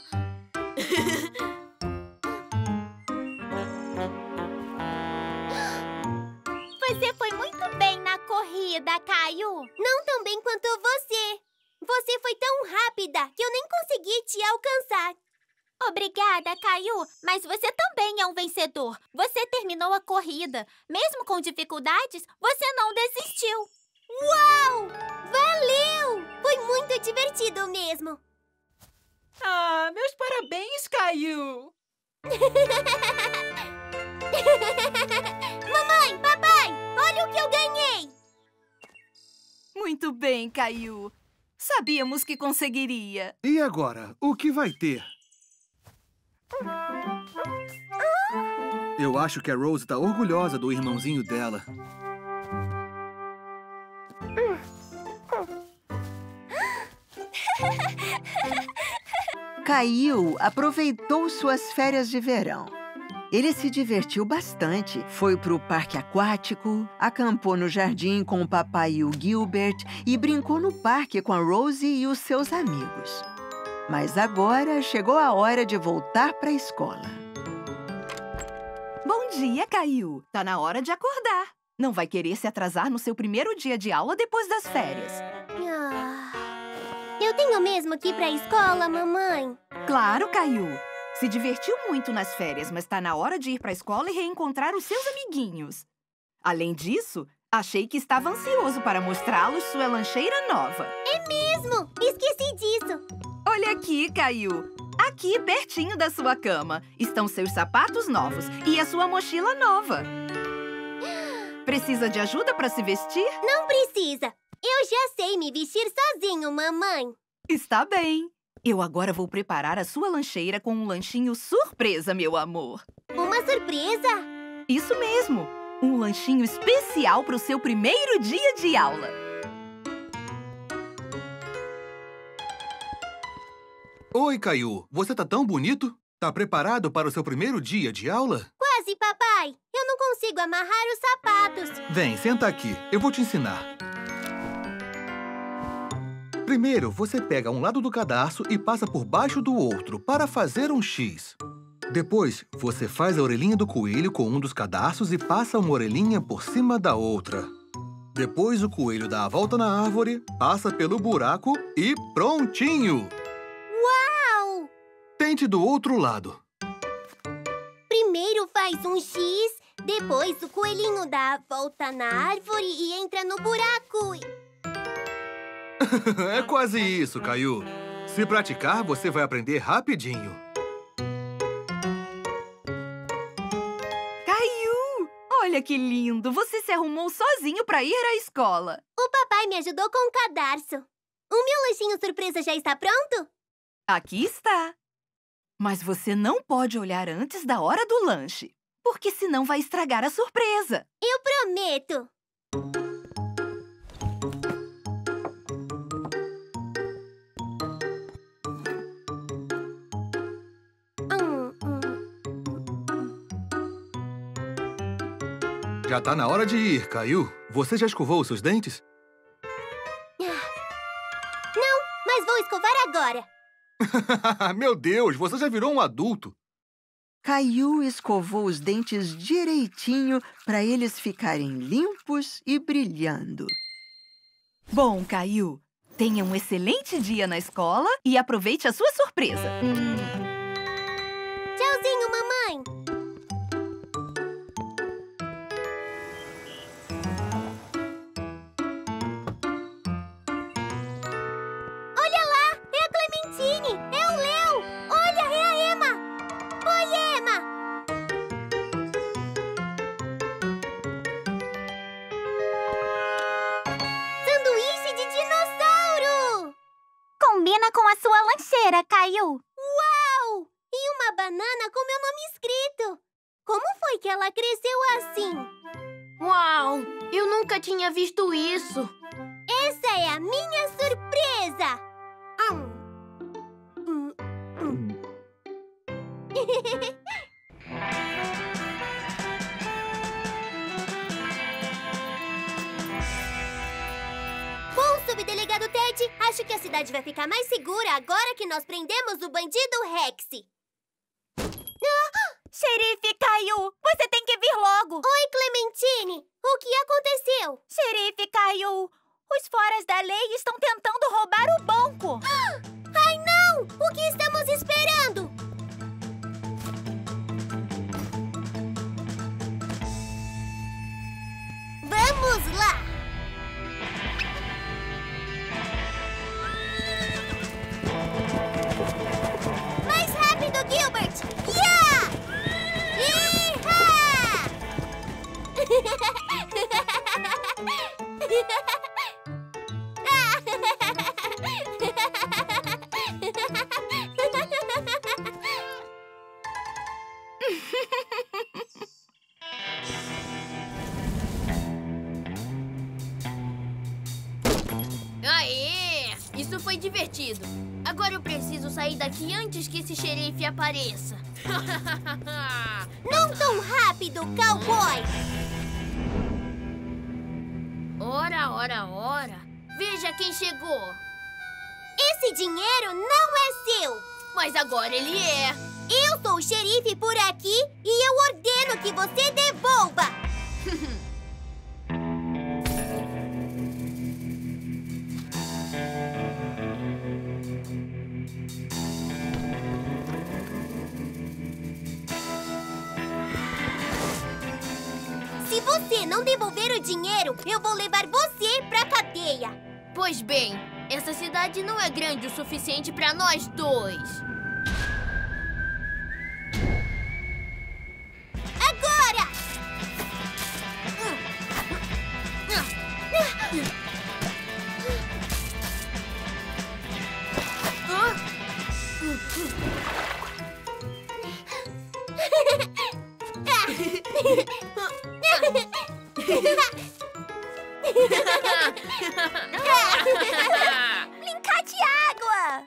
Você foi muito bem na corrida, Caillou. Não tão bem quanto você. Você foi tão rápida que eu nem consegui te alcançar. Obrigada, Caillou, mas você também é um vencedor. Você terminou a corrida. Mesmo com dificuldades, você não desistiu. Uau! Valeu! Foi muito divertido mesmo. Ah, meus parabéns, Caillou! Mamãe, papai, olha o que eu ganhei! Muito bem, Caillou. Sabíamos que conseguiria. E agora, o que vai ter? Eu acho que a Rose está orgulhosa do irmãozinho dela. Caillou aproveitou suas férias de verão. Ele se divertiu bastante. Foi para o parque aquático, acampou no jardim com o papai e o Gilbert e brincou no parque com a Rose e os seus amigos. Mas agora chegou a hora de voltar para a escola. Bom dia, Caillou. Tá na hora de acordar. Não vai querer se atrasar no seu primeiro dia de aula depois das férias. Eu tenho mesmo que ir para a escola, mamãe? Claro, Caillou. Se divertiu muito nas férias, mas tá na hora de ir para a escola e reencontrar os seus amiguinhos. Além disso, achei que estava ansioso para mostrá-los sua lancheira nova. É mesmo! Esqueci disso. Olha aqui, Caillou. Aqui, pertinho da sua cama, estão seus sapatos novos e a sua mochila nova. Precisa de ajuda para se vestir? Não precisa. Eu já sei me vestir sozinho, mamãe. Está bem. Eu agora vou preparar a sua lancheira com um lanchinho surpresa, meu amor. Uma surpresa? Isso mesmo. Um lanchinho especial para o seu primeiro dia de aula. Oi, Caillou. Você tá tão bonito? Tá preparado para o seu primeiro dia de aula? Quase, papai. Eu não consigo amarrar os sapatos. Vem, senta aqui. Eu vou te ensinar. Primeiro, você pega um lado do cadarço e passa por baixo do outro para fazer um X. Depois, você faz a orelhinha do coelho com um dos cadarços e passa uma orelhinha por cima da outra. Depois, o coelho dá a volta na árvore, passa pelo buraco e prontinho! Uau! Tente do outro lado. Primeiro faz um X, depois o coelhinho dá a volta na árvore e entra no buraco. É quase isso, Caillou. Se praticar, você vai aprender rapidinho. Caillou! Olha que lindo! Você se arrumou sozinho para ir à escola. O papai me ajudou com o cadarço. O meu lanchinho surpresa já está pronto? Aqui está. Mas você não pode olhar antes da hora do lanche, porque senão vai estragar a surpresa. Eu prometo! Já tá na hora de ir, Caillou. Você já escovou os seus dentes? Não, mas vou escovar agora. Meu Deus, você já virou um adulto. Caillou escovou os dentes direitinho para eles ficarem limpos e brilhando. Bom, Caillou, tenha um excelente dia na escola e aproveite a sua surpresa. Tchauzinho, mamãe. Olha lá, é a Clementine, é o Leo. Olha, é a Emma. Oi, Emma. caveira, Caillou. Uau! E uma banana com meu nome escrito. Como foi que ela cresceu assim? Uau! Eu nunca tinha visto isso. Essa é a minha surpresa! Bom, subdelegado Ted, acho que a cidade vai ficar mais segura agora que nós prendemos o bandido Rex. Xerife Caillou, você tem que vir logo. Oi, Clementine. O que aconteceu? Xerife Caillou, os foras da lei estão tentando roubar o banco. Ai, não! O que estamos esperando? Vamos lá! Mais rápido, Gilbert! Yeah! Aê! Isso foi divertido. Agora eu preciso sair daqui antes que esse xerife apareça. Não tão rápido, cowboy! Ora. Veja quem chegou. Esse dinheiro não é seu! Mas agora ele é. Eu sou o xerife por aqui e eu ordeno que você devolva! Se você não devolver o dinheiro, eu vou levar você pra cadeia. Pois bem, essa cidade não é grande o suficiente pra nós dois. Agora! Brincar de água!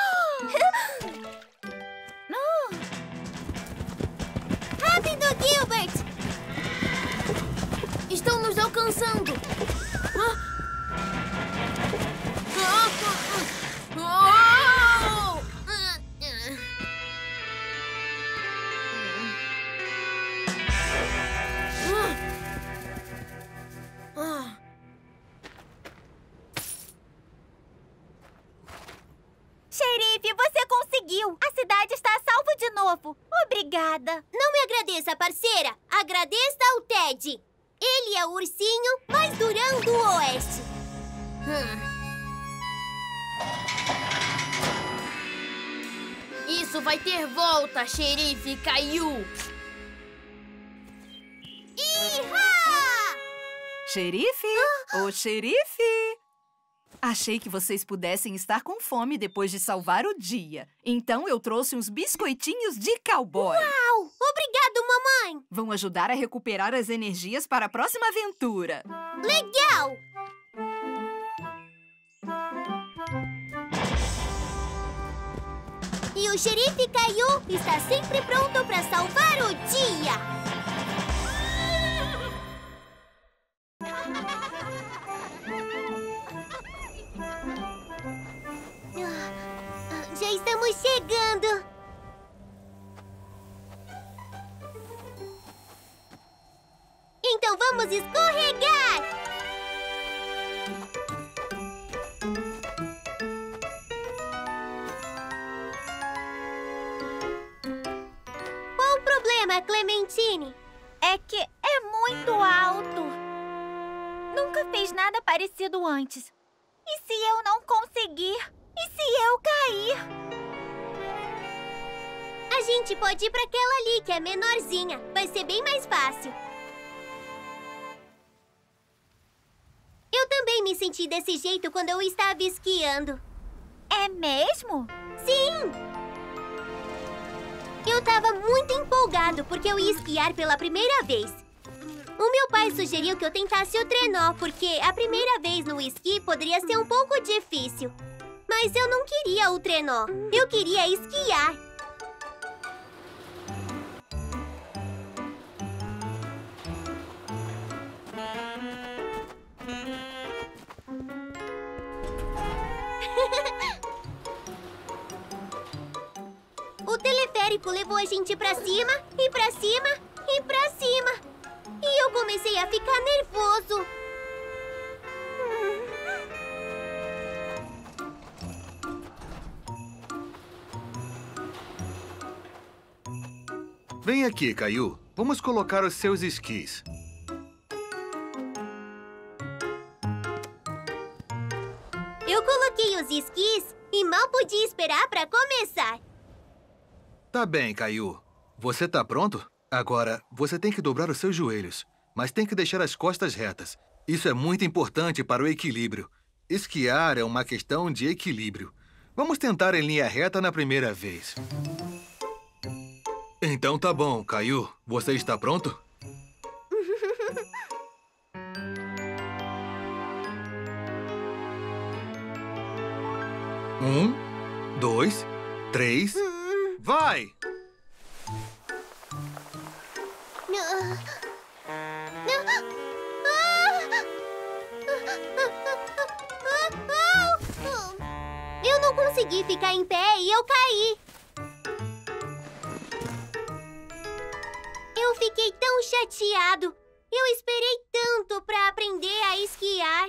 Rápido, Gilbert! Estão nos alcançando. Xerife, você conseguiu! A cidade está a salvo de novo. Obrigada. Não me agradeça, parceira. Agradeça ao Ted. Ele é o ursinho mais durão do oeste. Isso vai ter volta, xerife Caillou. Ihá! Xerife? Ô, xerife! Achei que vocês pudessem estar com fome depois de salvar o dia. Então eu trouxe uns biscoitinhos de cowboy. Uau! Obrigado, mamãe! Vão ajudar a recuperar as energias para a próxima aventura. Legal! E o xerife Caillou está sempre pronto para salvar o dia! Já estamos chegando! Então vamos escorregar! Qual o problema, Clementine? É que é muito alto. Nunca fiz nada parecido antes. E se eu não conseguir? E se eu cair? A gente pode ir para aquela ali, que é menorzinha. Vai ser bem mais fácil. Eu também me senti desse jeito quando eu estava esquiando. É mesmo? Sim! Sim! Eu tava muito empolgado porque eu ia esquiar pela primeira vez. O meu pai sugeriu que eu tentasse o trenó, porque a primeira vez no esqui poderia ser um pouco difícil. Mas eu não queria o trenó. Eu queria esquiar. O teleférico levou a gente pra cima, e pra cima, e pra cima. E eu comecei a ficar nervoso. Vem aqui, Caillou. Vamos colocar os seus esquis. Eu coloquei os esquis e mal podia esperar pra começar. Tá bem, Caillou. Você tá pronto? Agora, você tem que dobrar os seus joelhos, mas tem que deixar as costas retas. Isso é muito importante para o equilíbrio. Esquiar é uma questão de equilíbrio. Vamos tentar em linha reta na primeira vez. Então tá bom, Caillou. Você está pronto? Um, 2, 3... Vai! Eu não consegui ficar em pé e eu caí. Eu fiquei tão chateado. Eu esperei tanto para aprender a esquiar.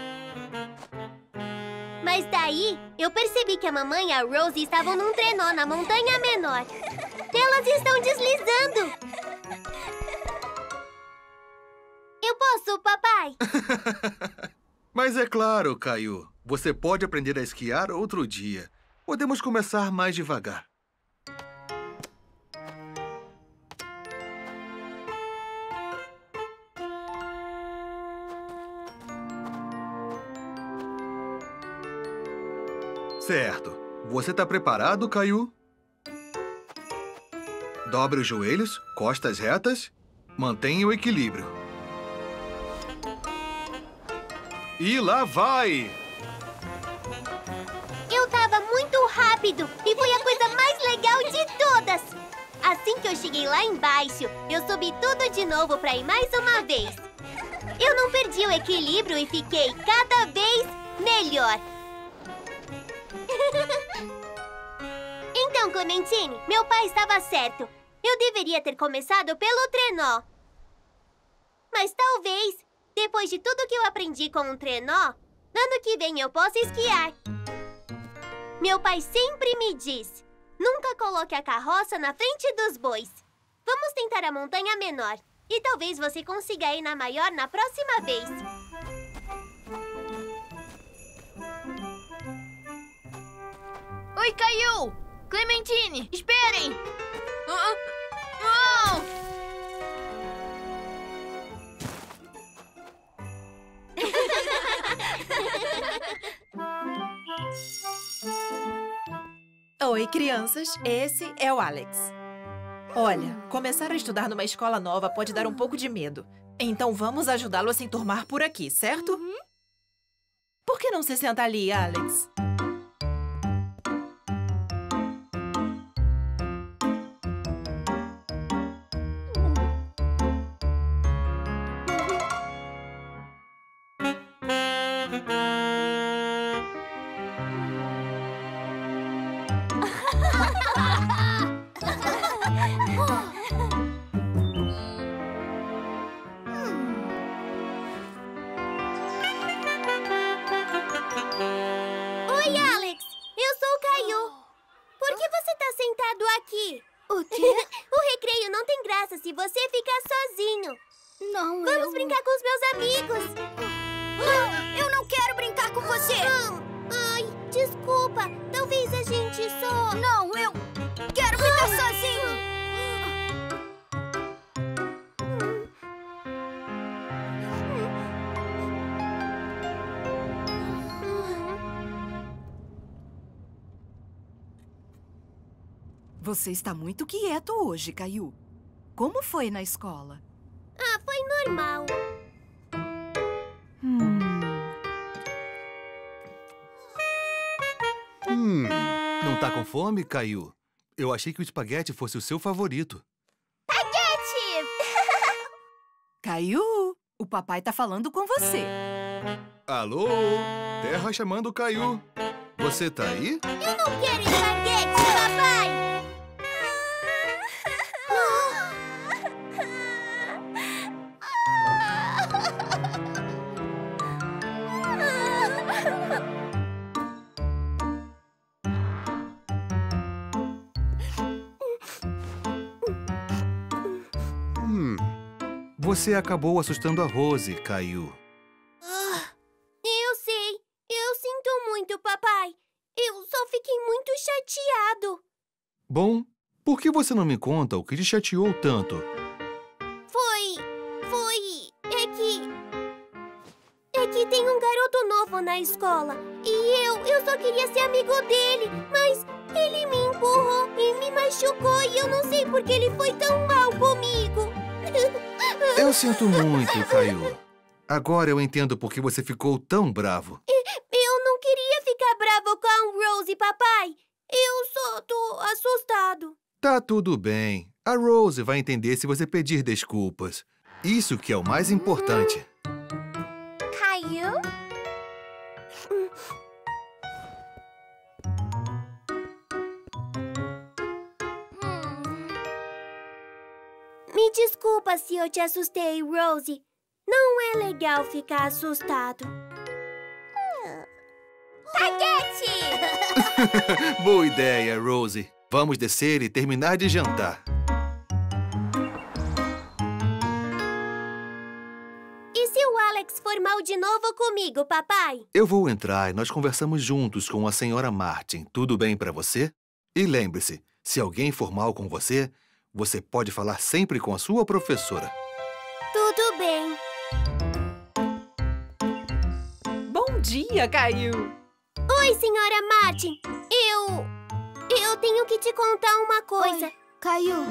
Mas daí, eu percebi que a mamãe e a Rosie estavam num trenó na montanha menor. Elas estão deslizando. Eu posso, papai? Mas é claro, Caillou. Você pode aprender a esquiar outro dia. Podemos começar mais devagar. Certo. Você tá preparado, Caillou? Dobre os joelhos, costas retas. Mantenha o equilíbrio. E lá vai! Eu tava muito rápido e foi a coisa mais legal de todas. Assim que eu cheguei lá embaixo, eu subi tudo de novo pra ir mais uma vez. Eu não perdi o equilíbrio e fiquei cada vez melhor. Então, Clementine, meu pai estava certo. Eu deveria ter começado pelo trenó. Mas talvez, depois de tudo que eu aprendi com um trenó, ano que vem eu possa esquiar. Meu pai sempre me diz, nunca coloque a carroça na frente dos bois. Vamos tentar a montanha menor. E talvez você consiga ir na maior na próxima vez. Oi, Caillou! Clementine, esperem! Oi, crianças. Esse é o Alex. Olha, começar a estudar numa escola nova pode dar um pouco de medo. Então vamos ajudá-lo a se enturmar por aqui, certo? Por que não se senta ali, Alex? Oi, Alex! Eu sou o Caillou. Por que você tá sentado aqui? O quê? O recreio não tem graça se você ficar sozinho. Não, Vamos brincar com os meus amigos. Eu não quero brincar com você! Ai, desculpa. Talvez a gente só... Não, eu quero ficar sozinho! Você está muito quieto hoje, Caillou. Como foi na escola? Ah, foi normal. Não tá com fome, Caillou? Eu achei que o espaguete fosse o seu favorito. Espaguete! Caillou, o papai tá falando com você. Alô? Terra chamando o Caillou. Você tá aí? Eu não quero espaguete, papai! Você acabou assustando a Rose, Caillou. Eu sei. Eu sinto muito, papai. Eu só fiquei muito chateado. Bom, por que você não me conta o que te chateou tanto? É que tem um garoto novo na escola. E eu só queria ser amigo dele. Mas ele me empurrou e me machucou. E eu não sei por que ele foi tão mal comigo. Eu sinto muito, Caillou. Agora eu entendo por que você ficou tão bravo. Eu não queria ficar bravo com a Rose, papai. Eu só tô assustado. Tá tudo bem. A Rose vai entender se você pedir desculpas. Isso que é o mais importante. Caillou? Me desculpa se eu te assustei, Rose. Não é legal ficar assustado. Espaguete! Boa ideia, Rose. Vamos descer e terminar de jantar. E se o Alex for mal de novo comigo, papai? Eu vou entrar e nós conversamos juntos com a senhora Martin. Tudo bem pra você? E lembre-se, se alguém for mal com você, você pode falar sempre com a sua professora. Tudo bem. Bom dia, Caillou. Oi, senhora Martin. Eu tenho que te contar uma coisa. Oi, Caillou.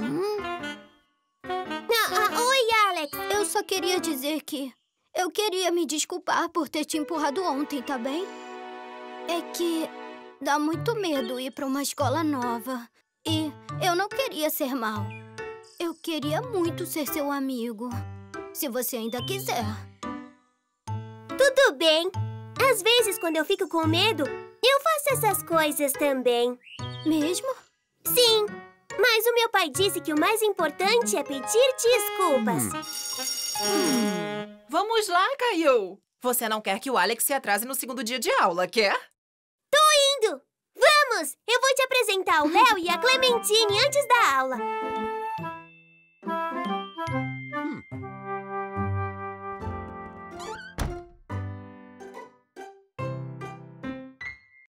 Oi, Alex. Eu só queria dizer que eu queria me desculpar por ter te empurrado ontem, tá bem? É que dá muito medo ir pra uma escola nova. E eu não queria ser mal. Eu queria muito ser seu amigo. Se você ainda quiser. Tudo bem. Às vezes, quando eu fico com medo, eu faço essas coisas também. Mesmo? Sim. Mas o meu pai disse que o mais importante é pedir desculpas. Vamos lá, Caillou. Você não quer que o Alex se atrase no segundo dia de aula, quer? Tô indo! Vamos! Eu vou te apresentar o Léo e a Clementine antes da aula.